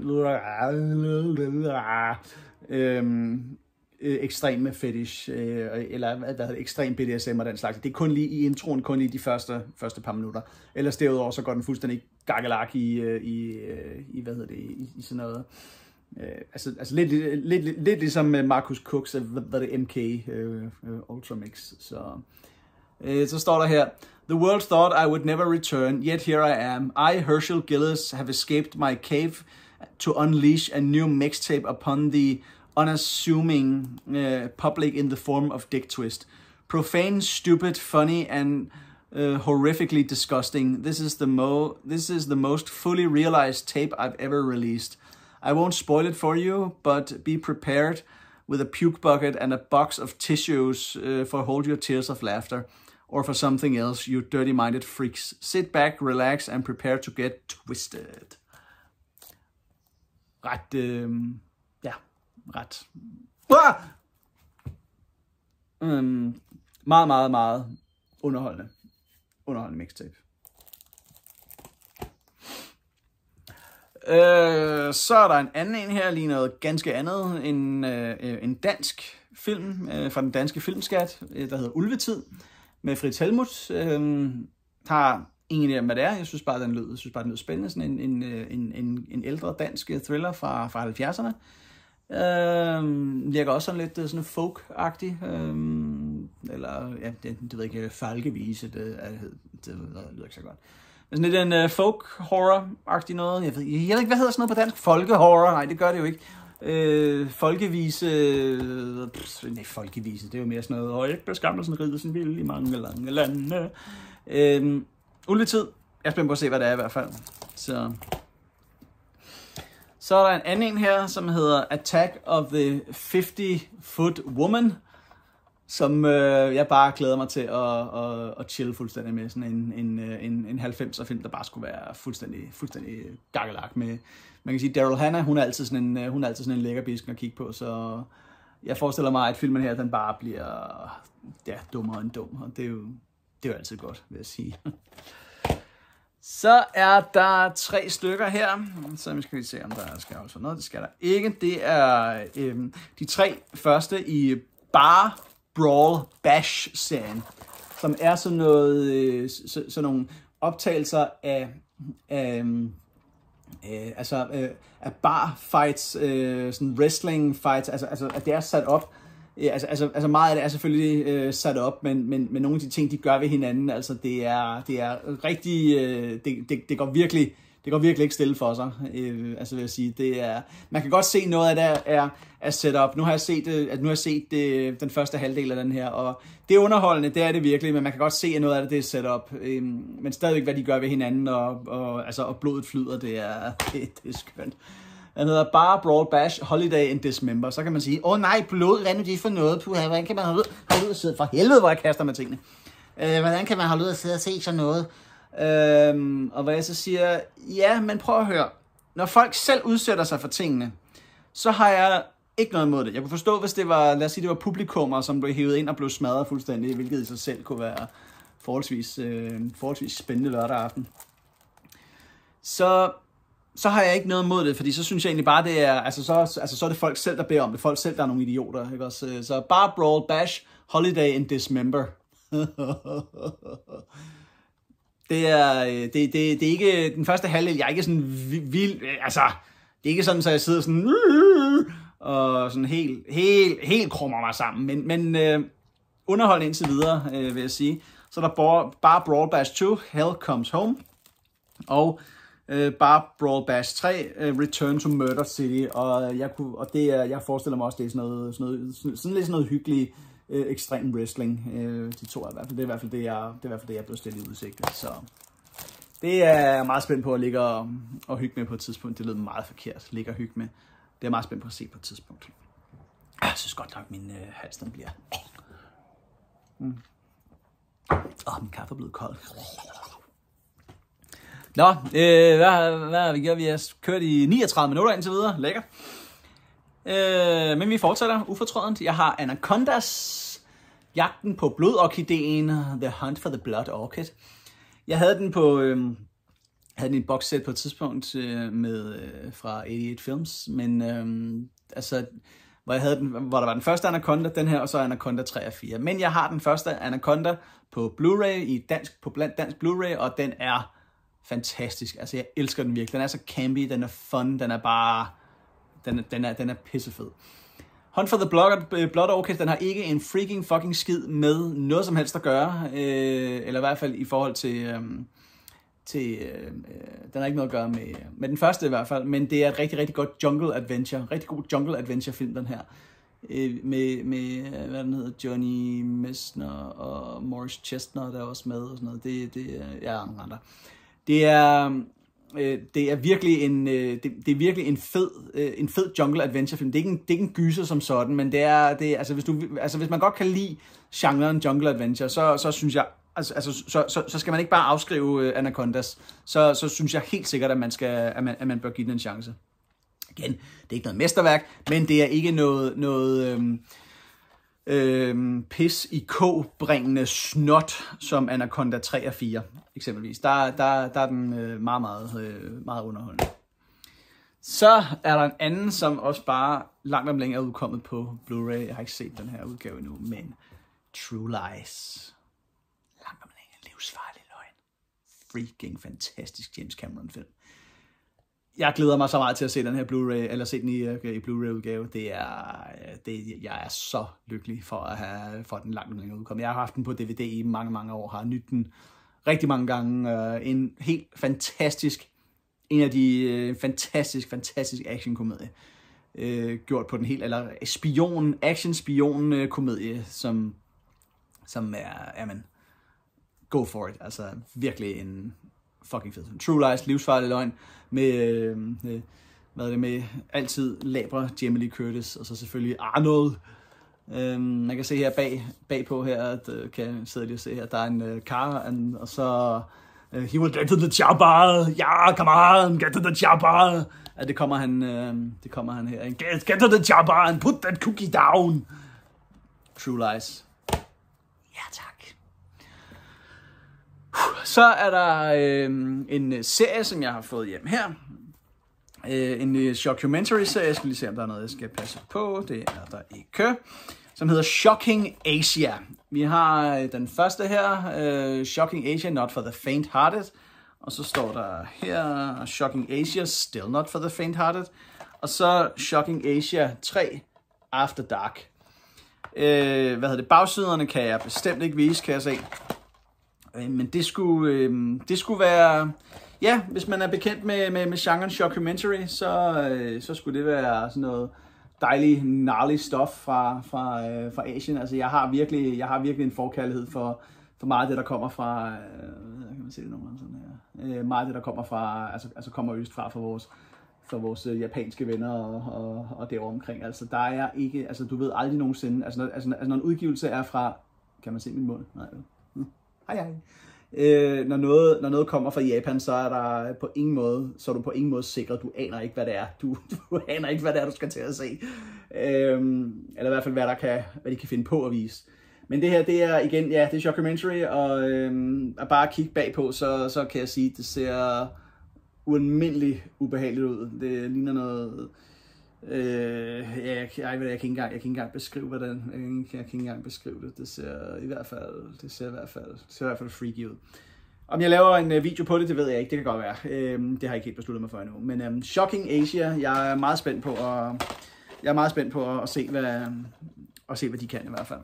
ekstreme fetish, eller hvad hedder det, ekstrem BDSM og den slags. Det er kun lige i introen, kun i de første par minutter. Ellers derudover så går den fuldstændig gakkelak i sådan noget Altså lidt ligesom Marcus Cooks, hvad det MK Ultramix. Så står der her: The world thought I would never return, yet here I am. I, Herschel Gillis, have escaped my cave to unleash a new mixtape upon the unassuming public in the form of Dick Twist. Profane, stupid, funny, and horrifically disgusting. This is the most fully realized tape I've ever released. I won't spoil it for you, but be prepared with a puke bucket and a box of tissues for hold your tears of laughter, or for something else, you dirty-minded freaks. Sit back, relax, and prepare to get twisted. Ret. Meget underholdende mixtape. Så er der en anden en her, lige noget ganske andet, en dansk film fra den danske filmskat, der hedder Ulvetid, med Frits Helmuth. Har ingen idé om, hvad det er. Jeg synes bare, den lød spændende. Sådan en ældre dansk thriller fra 70'erne. Virker også sådan lidt sådan folk-agtig. Eller, ja, det ved jeg ikke, falkevise, det lyder ikke så godt. Men sådan lidt en folk-horror-agtig noget. Jeg ved ikke, hvad hedder sådan noget på dansk? Folkehorror? Nej, det gør det jo ikke. Folkevise... nej, folkevise, det er jo mere sådan noget. Og ikke beskammelsen rider sin vild i mange lange lande. Ulvetid. Jeg er spændt på at se, hvad det er i hvert fald. Så er der en anden en her, som hedder Attack of the 50-Foot Woman, som jeg bare glæder mig til at chille fuldstændig med. Sådan en 90'er film, der bare skulle være fuldstændig gakkelak med. Man kan sige, Daryl Hannah, hun er altid sådan en lækker bisken at kigge på, så jeg forestiller mig, at filmen her, den bare bliver dummere end dum, og det er jo altid godt, vil jeg sige. Så er der 3 stykker her, så vi skal lige se, om der skal også noget. Det skal der ikke. Det er de 3 første i Bar Brawl Bash-serien, som er sådan noget, sådan nogle optagelser af bar fights, sådan wrestling fights, altså at det er sat op. Altså meget af det er selvfølgelig sat op, men nogle af de ting, de gør ved hinanden, altså det er rigtig, det går virkelig ikke stille for sig, altså vil jeg sige, man kan godt se noget af det er set op. Nu har jeg set den første halvdel af den her, og det er underholdende, det er det virkelig, men man kan godt se, at noget af det er set op, men stadigvæk hvad de gør ved hinanden, og blodet flyder, det er skønt. Den hedder Bar Brawl Bash Holiday in Dismember. Så kan man sige, nej, blod, hvad er nu det for noget? Hvordan kan man holde ud at sidde? For helvede, hvor jeg kaster med tingene. Hvordan kan man holde ud at sidde og se sådan noget? Og hvad jeg så siger, ja, men prøv at høre. Når folk selv udsætter sig for tingene, så har jeg ikke noget imod det. Jeg kunne forstå, hvis det var, lad os sige, det var publikummer, som blev hævet ind og blev smadret fuldstændig, hvilket i sig selv kunne være forholdsvis spændende lørdag aften. Så har jeg ikke noget imod det, fordi så synes jeg egentlig bare, det er, så er det folk selv, der beder om det. Folk selv, der er nogle idioter, ikke også? Så Bar Brawl Bash Holiday in Dismember. Det er ikke den første halvdel. Jeg er ikke sådan vild, altså, det er ikke sådan, så jeg sidder sådan og sådan helt krummer mig sammen, men underholdende indtil videre, vil jeg sige. Så er der Bar Brawl Bash 2, Hell Comes Home, og Bar Brawl Bash 3, Return to Murder City, og jeg forestiller mig også, det er sådan lidt noget hyggeligt ekstrem wrestling. De to er i hvert fald, det er i hvert fald det, jeg blev stillet i udsigt. Så det er jeg meget spændt på at ligge og hygge med på et tidspunkt. Det lød meget forkert, ligge og hygge med. Det er jeg meget spændt på at se på et tidspunkt. Jeg synes godt nok, min hals den bliver. Min kaffe er blevet kold. Nå, hvad har vi gjort? Vi har kørt i 39 minutter indtil videre. Lækker. Men vi fortsætter ufortrødent. Jeg har Anacondas, Jagten på blodorkideen, The Hunt for the Blood Orchid. Jeg havde den på en boxset på et tidspunkt fra 88 Films, men hvor der var den første Anaconda, den her, og så Anaconda 3 og 4. Men jeg har den første Anaconda på Blu-ray, på dansk Blu-ray, og den er fantastisk. Altså, jeg elsker den virkelig. Den er så campy, den er fun, den er bare Den er pissefed. Hunt for the Blood Orchid, den har ikke en freaking fucking skid med noget som helst at gøre, eller i hvert fald i forhold til den har ikke noget at gøre med den første i hvert fald, men det er et rigtig, rigtig godt jungle adventure, rigtig god jungle adventure film, den her, med hvad den hedder, Johnny Messner og Morris Chestnut der er også med, og sådan noget, det er andre. Det er virkelig en fed jungle adventure film. Det er ikke en gyser som sådan, men det er altså hvis man godt kan lide genren jungle adventure, så synes jeg så skal man ikke bare afskrive Anacondas. Så synes jeg helt sikkert at man bør give den en chance. Igen, det er ikke noget mesterværk, men det er ikke noget pis i k-bringende snot som Anaconda 3 og 4 eksempelvis. Der er den meget underholdende. Så er der en anden, som også bare langt om længe er udkommet på Blu-ray. Jeg har ikke set den her udgave endnu, men True Lies. Langt om længe, livsfarlig løgn. Freaking fantastisk James Cameron film. Jeg glæder mig så meget til at se den her Blu-ray, eller se den i Blu-ray udgave. Jeg er så lykkelig for den langt om længe udkommet. Jeg har haft den på DVD i mange år, har nydt den rigtig mange gange. En helt fantastisk, en af de fantastisk actionkomedie. Gjort på den helt, eller action-spion komedie, som er, jamen, go for it. Altså virkelig en fucking fed. True Lies, livsfarlig løgn, med altid labre Jamie Lee Curtis, og så selvfølgelig Arnold. Man kan se her bagpå her, at kan sidde lige og se her, der er en car, og så he will get to the chopper, yeah, come on, get to the chopper. Ja, det kommer han her. Get to the chopper and put that cookie down. True Lies. Ja, tak. Så er der en serie, som jeg har fået hjem her. En shockumentary-serie. Jeg skal lige se, om der er noget, jeg skal passe på. Det er der ikke. Som hedder Shocking Asia. Vi har den første her. Shocking Asia, not for the faint-hearted. Og så står der her, Shocking Asia, still not for the faint-hearted. Og så Shocking Asia 3, After Dark. Bagsiderne kan jeg bestemt ikke vise, kan jeg se. Men det skulle være, ja, hvis man er bekendt med genren shockumentary, så skulle det være sådan noget dejlig, gnarly stuff fra Asien. Altså jeg har virkelig en forkærlighed for meget af det, der kommer fra, kan man se det nogle gange sådan her, meget af det, der kommer fra, altså kommer østfra fra vores japanske venner og derovre omkring. Altså der er ikke, altså du ved aldrig nogensinde, altså når en udgivelse er fra, kan man se min mund? Nej, hej. Når noget kommer fra Japan, så er der på ingen måde sikret. Du aner ikke, hvad det er. Du aner ikke, hvad det er, du skal til at se. Eller i hvert fald, hvad de kan finde på at vise. Men det her, det er igen, ja, det er shockumentary, og at bare kigge bagpå, så kan jeg sige, at det ser ualmindeligt ubehageligt ud. Det ligner noget. Jeg kan ikke engang beskrive, hvordan. Jeg kan ikke engang beskrive det. Det ser i hvert fald freaky ud. Om jeg laver en video på det, det ved jeg ikke. Det kan godt være. Det har jeg ikke helt besluttet mig for endnu. Men Shocking Asia, jeg er meget spændt på at se, hvad de kan i hvert fald.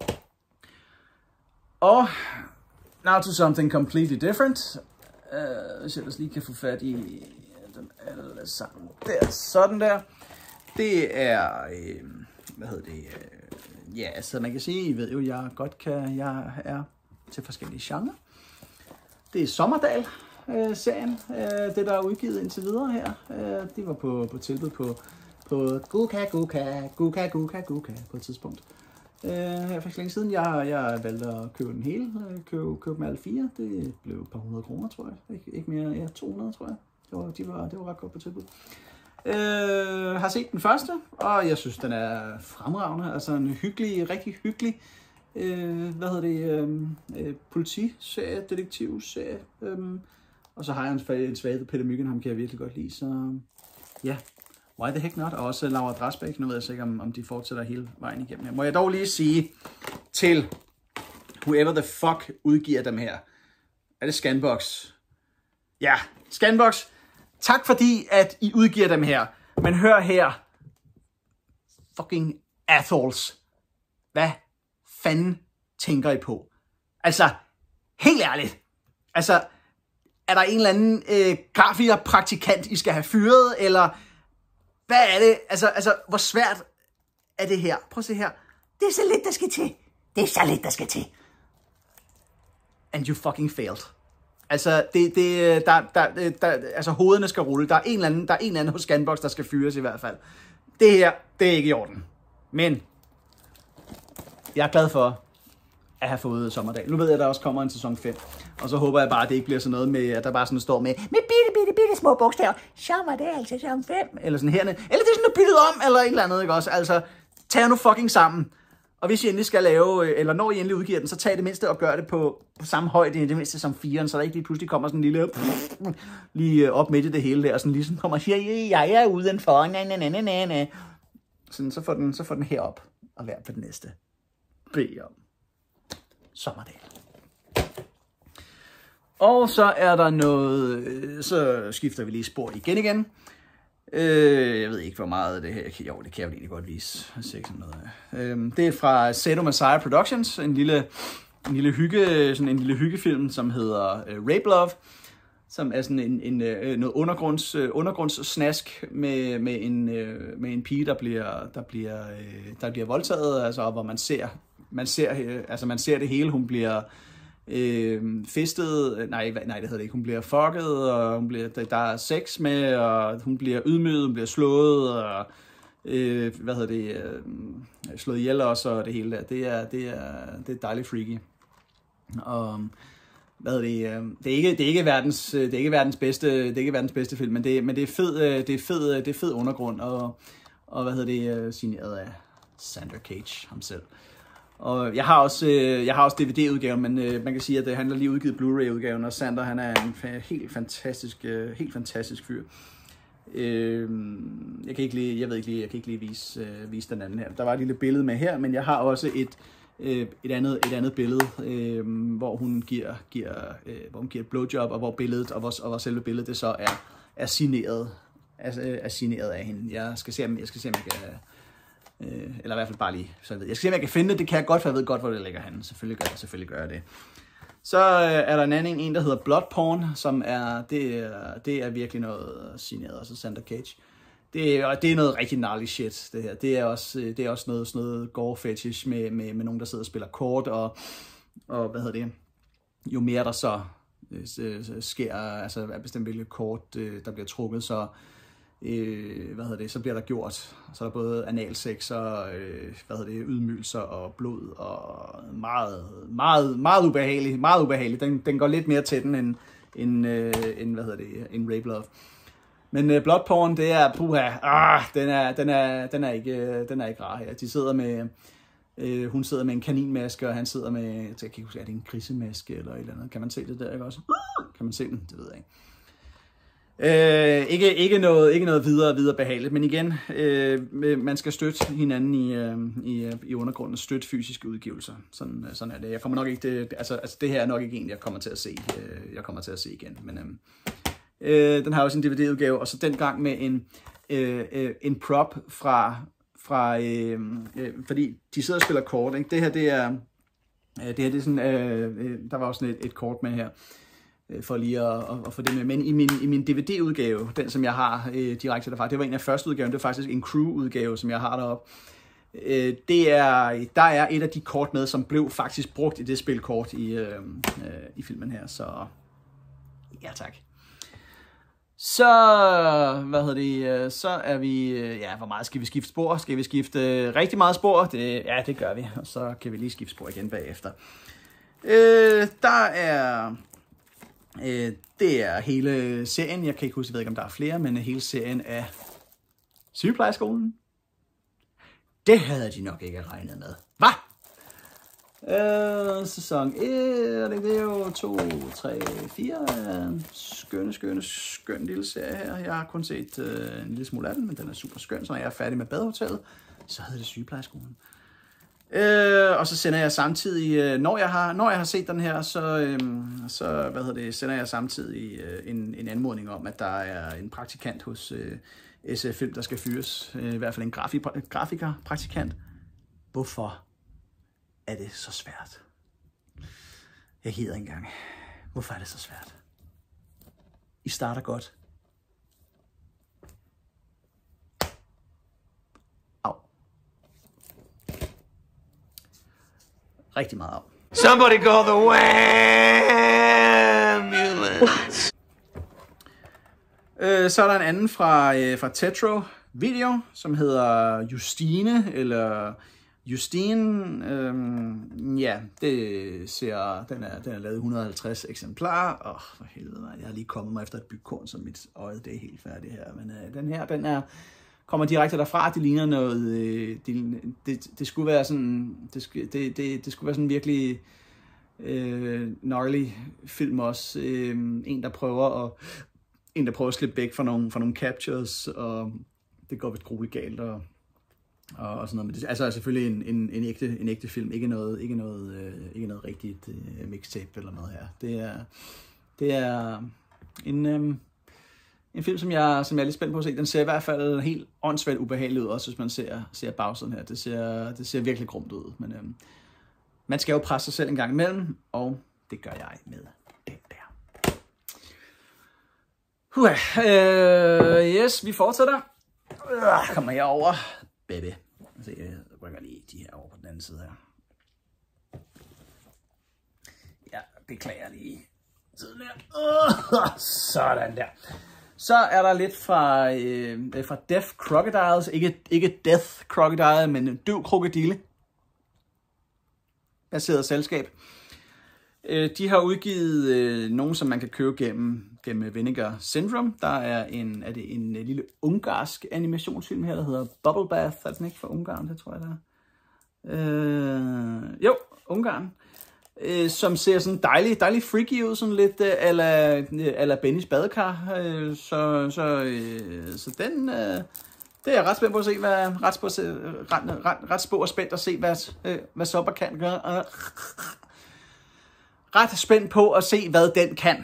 Og now to something completely different. Hvis jeg lige kan få fat i dem alle sammen. Der, sådan der. Det er, ja, altså man kan sige, I ved jo, jeg er til forskellige genrer. Det er Sommerdal-serien, det der er udgivet indtil videre her. De var på tilbud på Guka på et tidspunkt. Her for længe siden, jeg valgte at købe den hele, købe dem alle 4. Det blev et par 100 kroner, tror jeg. Ikke mere, ja, 200, tror jeg. Det var ret godt på tilbud. Har set den første, og jeg synes, den er fremragende. Altså en hyggelig, rigtig hyggelig, politiserie, detektivserie. Og så har jeg en svaghed, Peter Myggen, ham kan jeg virkelig godt lide, så ja. Why the heck not? Og også Laura Drasbæk. Nu ved jeg så ikke, om de fortsætter hele vejen igennem her. Må jeg dog lige sige til whoever the fuck udgiver dem her. Er det Scanbox? Ja, Scanbox. Tak fordi, at I udgiver dem her. Men hør her. fucking Atholls. Hvad fanden tænker I på? Altså, helt ærligt. Altså, er der en eller anden grafikerpraktikant, I skal have fyret, eller hvad er det? Altså, hvor svært er det her? Prøv at se her. Det er så lidt, der skal til. Det er så lidt, der skal til. And you fucking failed. Altså, altså hovederne skal rulle. Der er en eller anden hos Scanbox, der skal fyres i hvert fald. Det her, det er ikke i orden. Men jeg er glad for at have fået Sommerdag. Nu ved jeg, at der også kommer en sæson 5. Og så håber jeg bare, at det ikke bliver sådan noget med, at der bare sådan står med bitte små bogstaver. Sommerdag, sæson 5. Eller sådan herne. Eller det er sådan noget byttet om, eller et eller andet, ikke også? Altså, tag nu fucking sammen. Og hvis I endelig skal lave, eller når I endelig udgiver den, så tag det mindste og gør det på samme højde, det mindste som 4'eren, så der ikke lige pludselig kommer sådan en lille, lige op midt i det hele der, og sådan ligesom kommer og siger, jeg er udenfor, na. Sådan, så får den herop og vær på det næste. Bed om. Sommerdag. Og så er der noget, så skifter vi lige spor igen. Jeg ved ikke, hvor meget af det her, jo, det kan jeg jo egentlig godt vise. Det er fra Sadomaso Productions, en lille hyggefilm, som hedder Rape Love, som er sådan noget undergrundssnask med en pige, der bliver voldtaget, altså hvor man ser det hele. Hun bliver festet, nej, det hedder det ikke, hun bliver fucket, og der er sex med, og hun bliver ydmyget, hun bliver slået, og slået ihjel også, og det hele der. Det er dejligt freaky. Og det er ikke verdens bedste film, men det er fed undergrund, og signeret af Sandra Cage ham selv. Og jeg har også DVD-udgaven, men man kan sige, at han har lige udgivet Blu-ray-udgaven, og Sander, han er en helt fantastisk fyr. Jeg kan ikke lige vise den anden her. Der var et lille billede med her, men jeg har også et andet billede, hvor hun giver et blowjob, og hvor billedet og hvor selve billedet det så er signeret af hende. Jeg skal se om jeg kan eller i hvert fald bare lige, så jeg ved. Jeg skal se, om jeg kan finde det. Det kan jeg godt, for jeg ved godt, hvor det ligger henne. Selvfølgelig gør jeg det. Så er der en, der hedder Blood Porn, som det er virkelig noget signeret, altså Sandra Cage. Det er noget rigtig gnarly shit, det her. Det er også noget gore fetish med nogen, der sidder og spiller kort, og jo mere der så sker, altså er bestemt hvilke kort, der bliver trukket, så så bliver der gjort. Så er der både analsex og ydmygelser og blod og meget ubehagelig. Den går lidt mere til den end Rape Love. Men Blood Porn, det er den er ikke rar her. De sidder med hun sidder med en kaninmaske, og han sidder med, jeg kan ikke huske, er det en grisemaske eller et eller andet. Kan man se det der, ikke også? Kan man se den? Det ved jeg ikke. Ikke noget videre behageligt, men igen, man skal støtte hinanden i undergrunden, støtte fysiske udgivelser. Sådan er det. Jeg kommer nok ikke det her er nok ikke en, jeg kommer til at se igen, men den har også en DVD-udgave, og så den gang med en prop fra fordi de sidder og spiller kort, ikke? Det her det er sådan, der var også et kort med her, for lige at få det med. Men i min DVD-udgave, den som jeg har direkte derfra, det var en af første udgaven, det er faktisk en crew-udgave, som jeg har deroppe. Der er et af de kort med, som blev faktisk brugt i det spilkort i filmen her, så ja tak. Så, så er vi, hvor meget skal vi skifte spor? Skal vi skifte rigtig meget spor? Det gør vi, og så kan vi lige skifte spor igen bagefter. Det er hele serien, jeg kan ikke huske, jeg ved ikke om der er flere, men hele serien af Sygeplejeskolen. Det havde de nok ikke regnet med. Hvad? Sæson 1, det er jo 2, 3, 4. Skøn lille serie her. Jeg har kun set en lille smule af den, men den er super skøn. Så når jeg er færdig med Badehotellet, så hedder det Sygeplejeskolen. Og så sender jeg samtidig, når jeg har set den her, så sender jeg samtidig en anmodning om, at der er en praktikant hos SF-film, der skal fyres. I hvert fald en grafikerpraktikant. Hvorfor er det så svært? Jeg hedder ikke engang. Hvorfor er det så svært? I starter godt. Au. Rigtig meget af. Somebody call the ambulance. Så er der en anden fra Tetro Video, som hedder Justine, eller Justine. Ja, den er lavet 150 eksemplarer. For helvede, jeg har lige kommet mig efter et bygkorn, så mit øje det er helt færdigt her. Men den kommer direkte derfra. Det ligner noget. Det skulle være sådan. Det skulle være sådan virkelig gnarly film også. En der prøver at slippe væk fra nogle captures, og det går vist grueligt galt og sådan noget. Men det, altså selvfølgelig en ægte film, ikke noget rigtigt mixtape eller noget her. Det er en film, som jeg er lidt spændt på at se. Den ser i hvert fald helt åndssvagt ubehagelig ud, også hvis man ser bagsiden her. Det ser virkelig grumt ud, men man skal jo presse sig selv en gang imellem, og det gør jeg med den der. Yes, vi fortsætter. Kommer herover, baby. Så jeg rykker lige de her over på den anden side her. Ja, beklager lige siden her. Sådan der. Så er der lidt fra Deaf Crocodiles. Ikke Death Crocodile, men Døv Krokodille. Baseret selskab. De har udgivet nogen, som man kan købe gennem Vinegar Syndrome. Der er en lille ungarsk animationsfilm her, der hedder Bubble Bath. Er den ikke fra Ungarn? Det tror jeg, der er. Jo, Ungarn. Som ser sådan dejlig freaky ud, sådan lidt a la Bennys badekar. Så den... det er jeg ret spændt på at se, ret spændt at se, hvad Supper kan gøre. Ret spændt på at se, hvad den kan.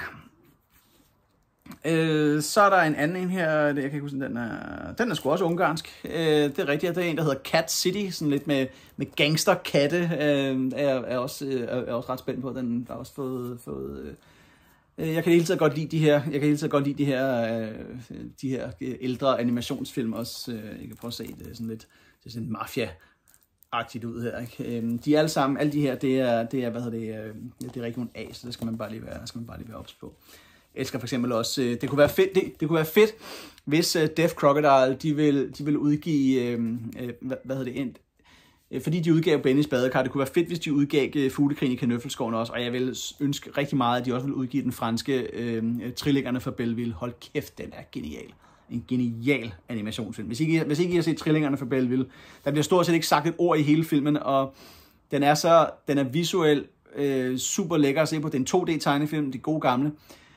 Så er der en anden en her, jeg kan ikke huske, den er sgu også ungarsk. Det er rigtigt, det er en, der hedder Cat City, sådan lidt med gangsterkatte, er også ret spændt på. Den har også fået jeg kan hele tiden godt lide de her ældre animationsfilm også. Jeg kan prøve at se det sådan lidt, det er sådan mafia-agtigt ud her, ikke? De alle sammen, alle de her, det er det er region A, så det skal man bare lige være ops på. Jeg elsker for eksempel også, det kunne være fedt, hvis Deaf Crocodile, de vil udgive, fordi de udgav Bennys badekar. Det kunne være fedt, hvis de udgav Fuglekrigen i Kanøffelskoven også, og jeg vil ønske rigtig meget, at de også vil udgive den franske Trillingerne fra Belleville. Hold kæft, den er genial. En genial animationsfilm. Hvis ikke I har set Trillingerne fra Belleville, der bliver stort set ikke sagt et ord i hele filmen, og den er visuelt super lækker at se på. Det er en 2D-tegnefilm, de gode gamle.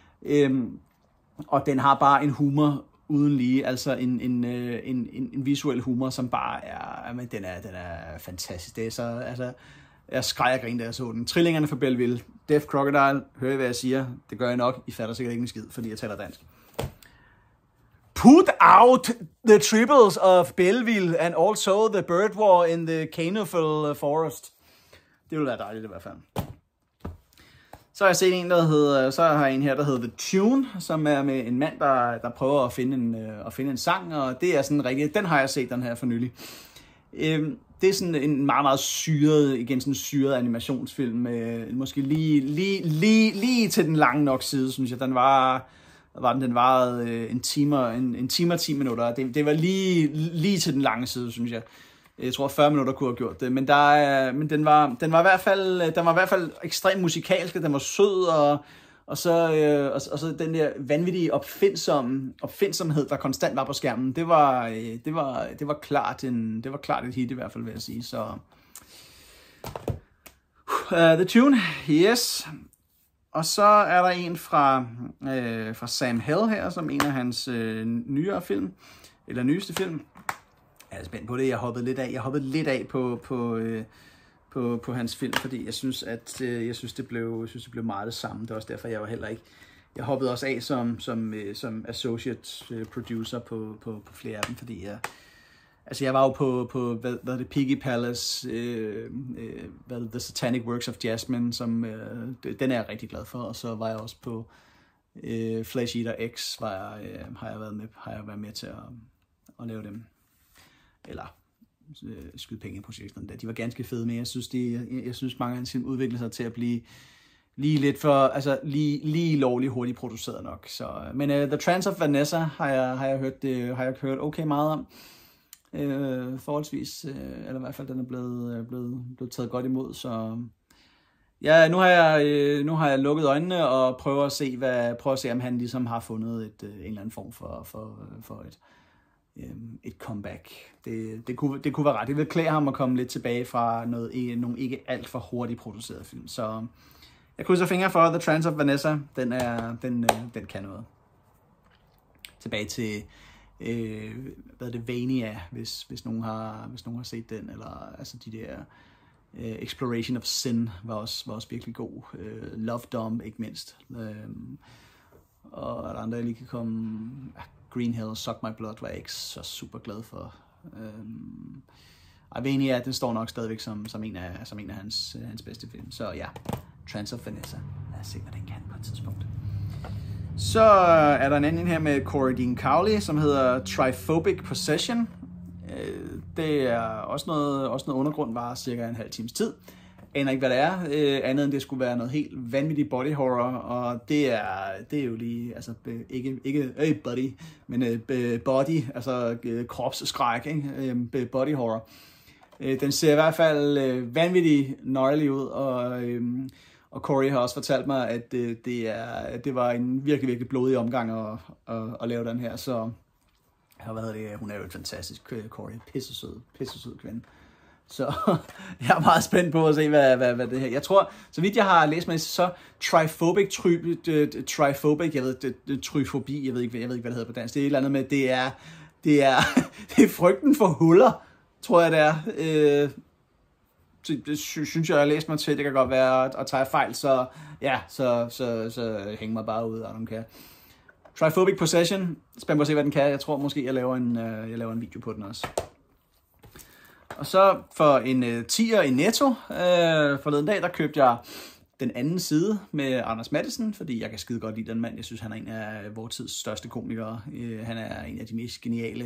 Og den har bare en humor uden lige, altså en visuel humor, som bare er, men den er fantastisk. Det er så, altså, jeg skreg og griner, da jeg så den. Trillingerne fra Belleville, Deaf Crocodile, hører I, hvad jeg siger? Det gør jeg nok. I fatter sikkert ikke en skid, fordi jeg taler dansk. Put out the tribbles of Belleville and also the bird war in the Canofel Forest. Det vil være dejligt i hvert fald. Så har jeg set en, der hedder The Tune, som er med en mand, der prøver at finde en sang, og det er sådan rigtig, den har jeg set, den her for nylig. Det er sådan en meget, meget syret animationsfilm, måske lige til den lange nok side, synes jeg. Den varede en time og 10 minutter. Det var lige til den lange side, synes jeg. Jeg tror 40 minutter kunne have gjort det, men den var i hvert fald ekstremt musikalsk, den var sød, og så den der vanvittige opfindsomhed, der konstant var på skærmen. Det var klart et hit i hvert fald, vil jeg sige. Så The Tune, yes. Og så er der en fra Sam Hell her, som en af hans nyeste film. Jeg er spændt på det. Jeg hoppede lidt af på hans film, fordi jeg synes det blev meget det samme. Det er også derfor, jeg var heller jeg hoppede også af som associate producer på flere af dem, fordi jeg var jo på hvad det Piggy Palace, The Satanic Works of Jasmine, som den er jeg rigtig glad for, og så var jeg også på Flesh Eater X, har jeg været med til at lave dem, eller skyde penge i projekterne der. De var ganske fede, men jeg synes mange af dem udviklede sig til at blive lige lidt for, altså lige lovligt hurtigt produceret nok. Så, men The Trance of Vanessa har jeg hørt okay meget om. Forholdsvis, eller i hvert fald den er blevet taget godt imod, så ja, nu har jeg lukket øjnene og prøver at se om han ligesom har fundet en eller anden form for et comeback. Det kunne være ret. Det vil klæde ham at komme lidt tilbage fra nogle ikke alt for hurtigt produceret film. Så jeg krydser fingre for The Trance of Vanessa. Den kan noget. Tilbage til Vania, hvis nogen har set den, eller altså de der Exploration of Sin var også virkelig god. Love Dumb ikke mindst. Og andre jeg lige kan komme. Green Hill, Suck My Blood var jeg ikke så super glad for. Vania, den står nok stadigvæk som en af hans bedste film. Så ja, Trance of Vanessa. Lad os se, hvad den kan på et tidspunkt. Så er der en anden her med Corey Dean Cowley, som hedder Tryphobic Possession. Det er også noget undergrund, var cirka en halv times tid. Aner ikke, hvad det er, andet end det skulle være noget helt vanvittigt body horror, og det er jo lige, altså ikke body, men body, altså kropsskræk, ikke? Body horror. Den ser i hvert fald vanvittigt gnarly ud, og Corey har også fortalt mig, at det var en virkelig, virkelig blodig omgang at lave den her, så hun er jo et fantastisk Corey, pissesød kvinde. Så jeg er meget spændt på at se, hvad det her. Jeg tror, så vidt jeg har læst mig, så tryphobic, jeg ved, tryfobi, jeg ved ikke, hvad det hedder på dansk. Det er et eller andet med, det er frygten for huller, tror jeg det er. Det synes jeg har læst mig til. Det kan godt være at tage fejl, så ja, så hæng mig bare ud, I don't care. Tryphobic Possession, spændt på at se, hvad den kan. Jeg tror måske, jeg laver en video på den også. Og så for en 10'er i Netto forleden dag, der købte jeg den anden side med Anders Matthesen, fordi jeg kan skide godt lide den mand. Jeg synes, han er en af vores tids største komikere. Han er en af de mest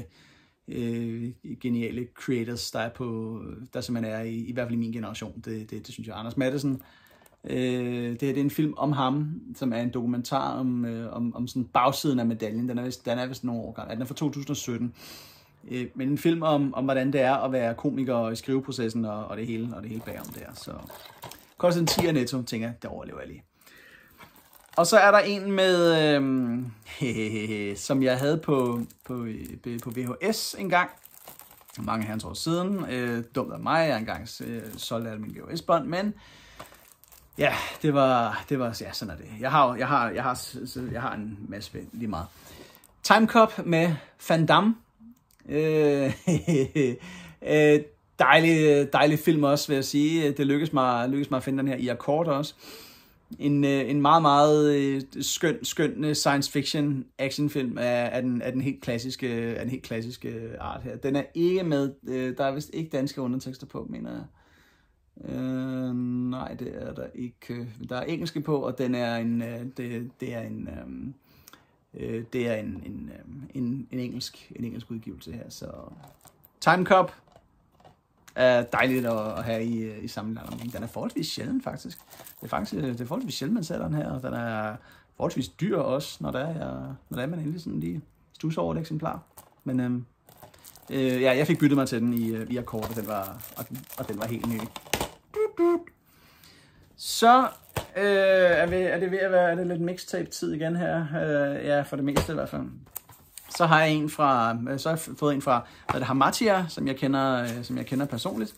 geniale creators, der simpelthen er i hvert fald i min generation. Det synes jeg. Anders Matthesen. Det er en film om ham, som er en dokumentar om sådan bagsiden af medaljen. Den er vist nogle år gammel. Den er fra 2017. Men en film om hvordan det er at være komiker i skriveprocessen og det hele bagom der. Så koster en 10'er Netto, tænker jeg, det overlever jeg lige. Og så er der en med, som jeg havde på VHS engang, mange herrens år siden. Dumt af mig, jeg engang solgte alle mine VHS-bånd, men ja, det var ja, sådan er det. Jeg har en masse lige meget. Time Cop med Van Damme. Dejlig film også, vil jeg sige. Det lykkedes mig at finde den her i akkord også. En meget, meget skøn science fiction actionfilm af den helt klassiske art her. Den er ikke med, der er vist ikke danske undertekster på, mener jeg. Nej, det er der ikke. Der er engelske på, og den er en engelsk udgivelse her, så Time Cop er dejligt at have i sammenligning. Den er forholdsvis sjælden, faktisk. Det er forholdsvis sjældent, man ser den her, og den er forholdsvis dyr også, når det er man endelig sådan lige stusser over et eksemplar. Men ja, jeg fik byttet mig til den i akkord, og den var helt ny. Så er det ved at være, er det lidt mixtape-tid igen her? Ja, for det meste i hvert fald. Så har jeg fået en fra Hamatia, som jeg kender personligt.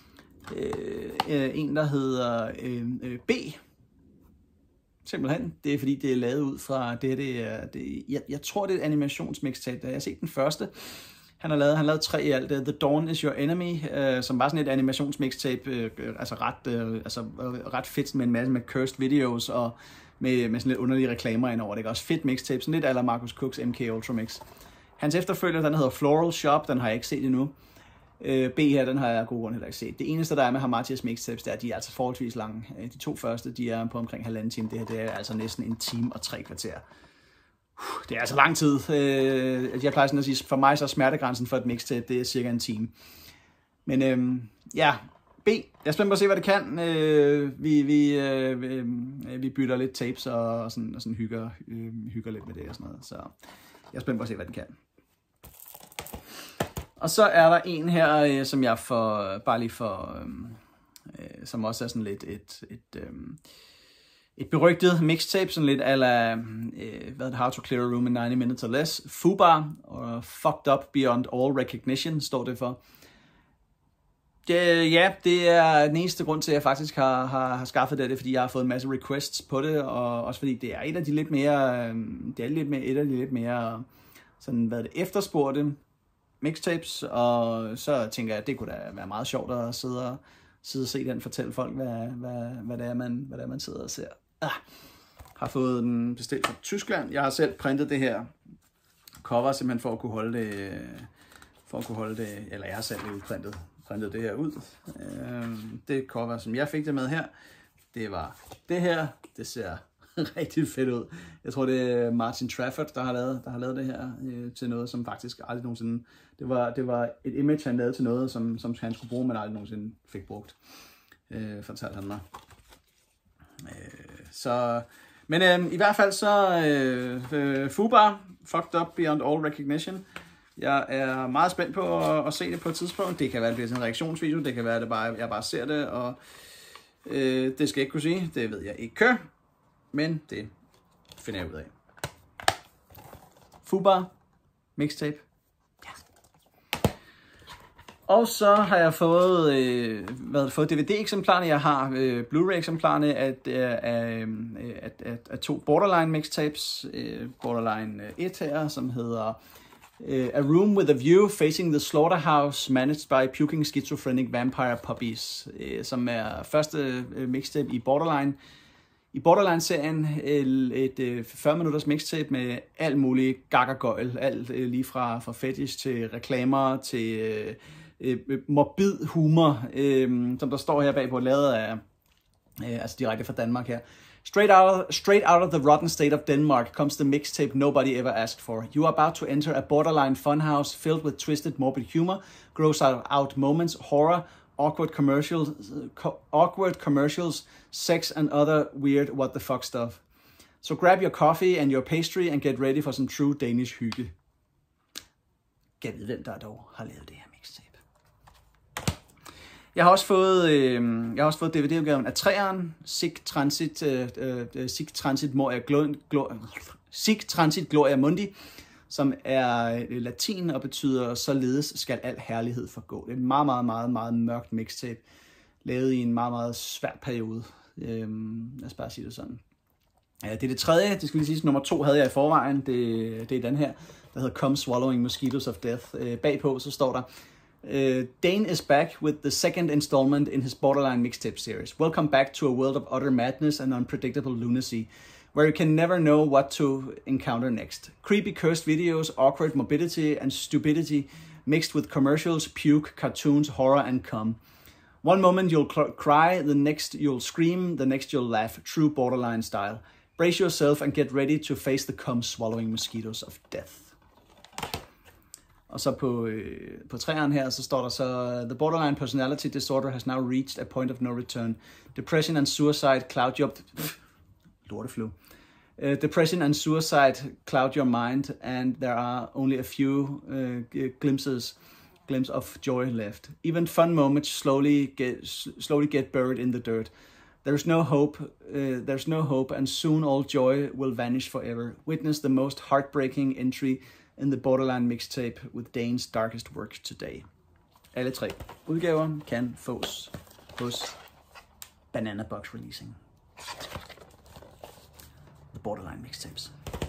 En, der hedder B. Simpelthen. Det er fordi, det er lavet ud fra jeg tror, det er et animationsmixtape. Da jeg har set den første, han har lavet 3 i alt. The Dawn is Your Enemy, som var sådan et animationsmixtape, ret fedt med en masse med cursed videos og med sådan lidt underlige reklamer indover. Det er også fedt mixtape, sådan lidt a la Marcus Cooks MK Ultra Mix. Hans efterfølger, den hedder Floral Shop, den har jeg ikke set endnu. B her, den har jeg af god grund heller ikke set. Det eneste, der er med Hamartias mixtapes, det er, at de er altså forholdsvis lange. De 2 første, de er på omkring 1,5 time. Det her, det er altså næsten 1 time og 3 kvarter. Det er altså lang tid. Jeg plejer sådan at sige, for mig så er smertegrænsen for et mixtape, det er cirka 1 time. Men ja, B, jeg er spændt på at se, hvad det kan. Vi bytter lidt tapes og sådan hygger lidt med det og sådan noget. Så jeg er spændt på at se, hvad det kan. Og så er der en her, som jeg får, bare lige for, som også er sådan lidt et berygtet mixtape, sådan lidt ala, How to Clear a Room in 90 Minutes or Less. FUBAR, og Fucked Up Beyond All Recognition, står det for. Det er den eneste grund til, at jeg faktisk har skaffet det, fordi jeg har fået en masse requests på det, og også fordi det er et af de lidt mere, sådan, efterspurgte mixtapes, og så tænker jeg, at det kunne da være meget sjovt at sidde og se den, fortælle folk, hvad det er, man sidder og ser. Har fået den bestilt fra Tyskland. Jeg har selv printet det her cover, simpelthen for at kunne holde det, eller jeg har selv printet det her ud. Det cover, som jeg fik det med her, det var det her. Det ser rigtig fedt ud. Jeg tror, det er Martin Trafford, der har lavet det her til noget, som faktisk aldrig nogensinde... Det var et image, han lavede til noget, som han skulle bruge, men aldrig nogensinde fik brugt. Fortalte han mig. Men i hvert fald så FUBAR, Fucked Up Beyond All Recognition. Jeg er meget spændt på at se det på et tidspunkt. Det kan være, det bliver sådan en reaktionsvideo. Det kan være, at jeg bare ser det, og det skal jeg ikke kunne sige. Det ved jeg ikke. Men det finder jeg ud af. FUBAR mixtape. Ja. Og så har jeg fået DVD-eksemplarerne. Jeg har Blu-ray-eksemplarerne af 2 Borderline mixtapes. Borderline 1 her, som hedder A Room with a View Facing the Slaughterhouse Managed by Puking Schizophrenic Vampire Puppies, som er første mixtape i Borderline. I Borderline-serien et 40 minutters mixtape med alt muligt gag-og-gøjl. Alt lige fra fetish til reklamer til morbid humor, som der står her bagpå, lavet af, altså direkte fra Danmark her. Straight out of the rotten state of Denmark comes the mixtape nobody ever asked for. You are about to enter a borderline funhouse filled with twisted, morbid humor, gross out moments, horror, awkward commercials, sex and other weird what the fuck stuff. So grab your coffee and your pastry and get ready for some true Danish hygge. Jeg ved, hvem der dog har lavet det her mixtape. Jeg har også fået DVD-udgaven af 3'eren, Sic Transit Gloria Mundi, som er latin og betyder således skal al herlighed forgå. Det er et meget, meget, meget, meget mørkt mixtape, lavet i en meget, meget svær periode. Lad os bare sige det sådan. Ja, det er det tredje, det skal lige sige. Nummer 2 havde jeg i forvejen, det er den her, der hedder Come Swallowing Mosquitoes of Death. Bagpå så står der, Dane is back with the second installment in his Borderline mixtape series. Welcome back to a world of utter madness and unpredictable lunacy, where you can never know what to encounter next. Creepy cursed videos, awkward morbidity and stupidity, mixed with commercials, puke, cartoons, horror and cum. One moment you'll cry, the next you'll scream, the next you'll laugh, true Borderline style. Brace yourself and get ready to face the cum-swallowing mosquitoes of death. Og så på 3'eren her, så står der så, The borderline personality disorder has now reached a point of no return. Depression and suicide cloud your... lorteflu. Depression and suicide cloud your mind, and there are only a few glimpses of joy left. Even fun moments slowly get buried in the dirt. There's no hope, and soon all joy will vanish forever. Witness the most heartbreaking entry in the Borderline mixtape with Dane's darkest work today. Alle 3 udgaver kan fås hos Banana Box Releasing. The Borderline mixtapes.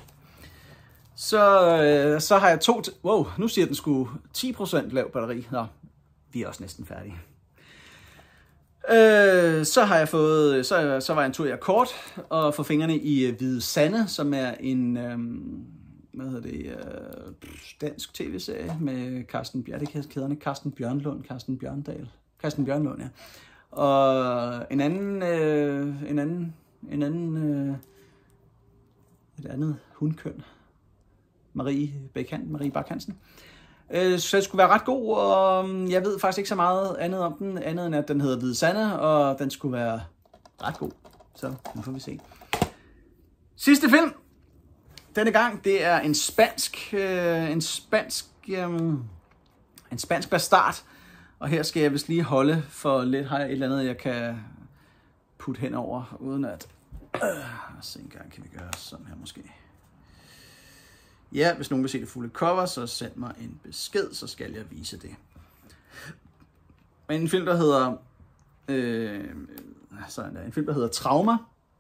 Så har jeg 2... Wow, nu siger den sgu 10% lav batteri. Nå, vi er også næsten færdige. Så har jeg fået, så var jeg en tur i Akkord og få fingrene i Hvide Sande, som er en dansk tv-serie med Carsten Bjørnlund, Carsten Bjørnlund, ja. Og et andet hundkøn, Marie Bak Hansen. Så det skulle være ret god, og jeg ved faktisk ikke så meget andet om den, andet end at den hedder Hvide Sande, og den skulle være ret god. Så nu får vi se. Sidste film denne gang, det er en spansk bastard, og her skal jeg vist lige holde for lidt. Har jeg et eller andet, jeg kan putte henover, uden at... Så en gang kan vi gøre sådan her måske. Ja, hvis nogen vil se det fulde cover, så send mig en besked, så skal jeg vise det. Men en film, der hedder Trauma,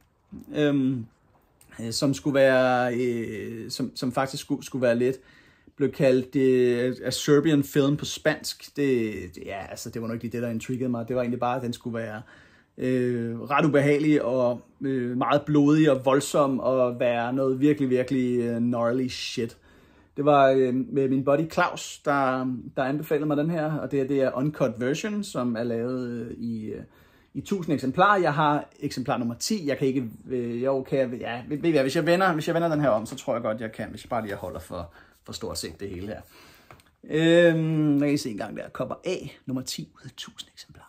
som skulle være, som faktisk skulle være lidt, blev kaldt a Serbian film på spansk. Det var nok ikke det, der intriguede mig. Det var egentlig bare, at den skulle være ret ubehagelig og meget blodig og voldsom og være noget virkelig, virkelig gnarly shit. Det var med min buddy Claus, der anbefalede mig den her, og det er uncut version, som er lavet i 1000 eksemplarer. Jeg har eksemplar nummer 10. Jeg kan ikke, hvis jeg vender den her om, så tror jeg godt, jeg kan, hvis jeg bare lige holder for stort set det hele her. Jeg kan I se en gang der, cover A, nummer 10 ud af 1000 eksemplarer.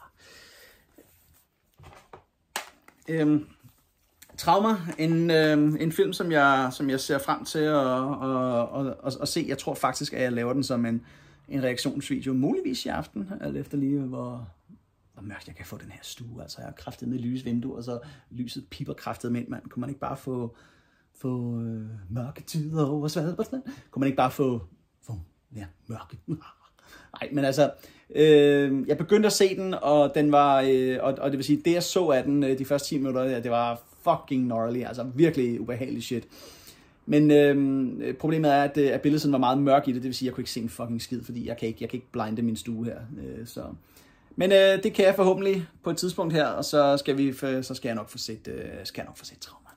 Trauma, en film, som jeg ser frem til at se. Jeg tror faktisk, at jeg laver den som en reaktionsvideo, muligvis i aften, alt efter lige hvor mørkt jeg kan få den her stue. Altså, jeg har kraftet med lysvinduer, og så lyset piper kraftet med, mand. Kunne man ikke bare få mørke tider over Svalbard? Kunne man ikke bare få mørke? Nej, men altså, jeg begyndte at se den, og den var, og det vil sige, det jeg så af den de første 10 minutter, det var fucking gnarly, altså virkelig ubehagelig shit. Men problemet er, at billedet var meget mørk i det, det vil sige, at jeg kunne ikke se en fucking skid, fordi jeg kan ikke blinde min stue her. Men det kan jeg forhåbentlig på et tidspunkt her, og så skal jeg nok få set Trauma.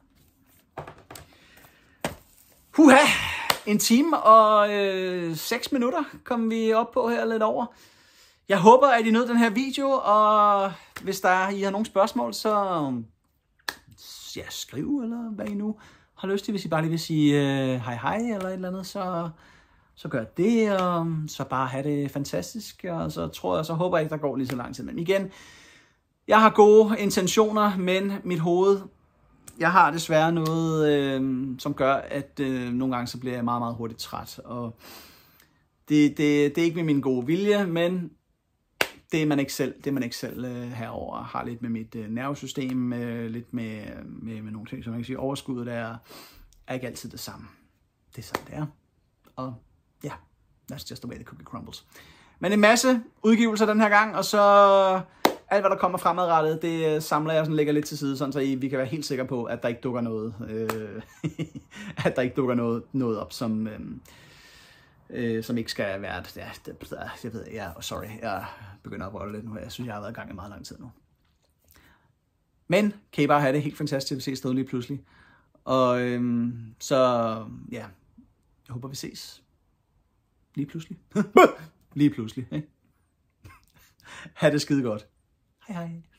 En time og 6 minutter kom vi op på her lidt over. Jeg håber, at I nød den her video, og hvis I har nogle spørgsmål, så skriv, eller hvad I nu har lyst til. Hvis I bare lige vil sige hej, eller et eller andet, så gør det, og så bare have det fantastisk, og så håber jeg ikke, der går lige så lang tid. Men igen, jeg har gode intentioner, men mit hoved, jeg har desværre noget, som gør, at nogle gange så bliver jeg meget, meget hurtigt træt, og det er ikke med min gode vilje, men det er man ikke selv herover. Har lidt med mit nervesystem, lidt med nogle ting, som man kan sige, overskuddet er ikke altid det samme. Det er sådan, det er. Og ja, that's just the way the cookie crumbles. Men en masse udgivelser den her gang, og så alt, hvad der kommer fremadrettet, det samler jeg og lægger lidt til side, sådan så vi kan være helt sikre på, at der ikke dukker noget, noget op, som ikke skal være... Jeg begynder at rolle lidt nu. Jeg synes, jeg har været i gang i meget lang tid nu. Men kan I bare have det helt fantastisk at se sted lige pludselig. Og jeg håber, vi ses. Lige pludselig. Lige pludselig. Ha' det skide godt. Hej hej.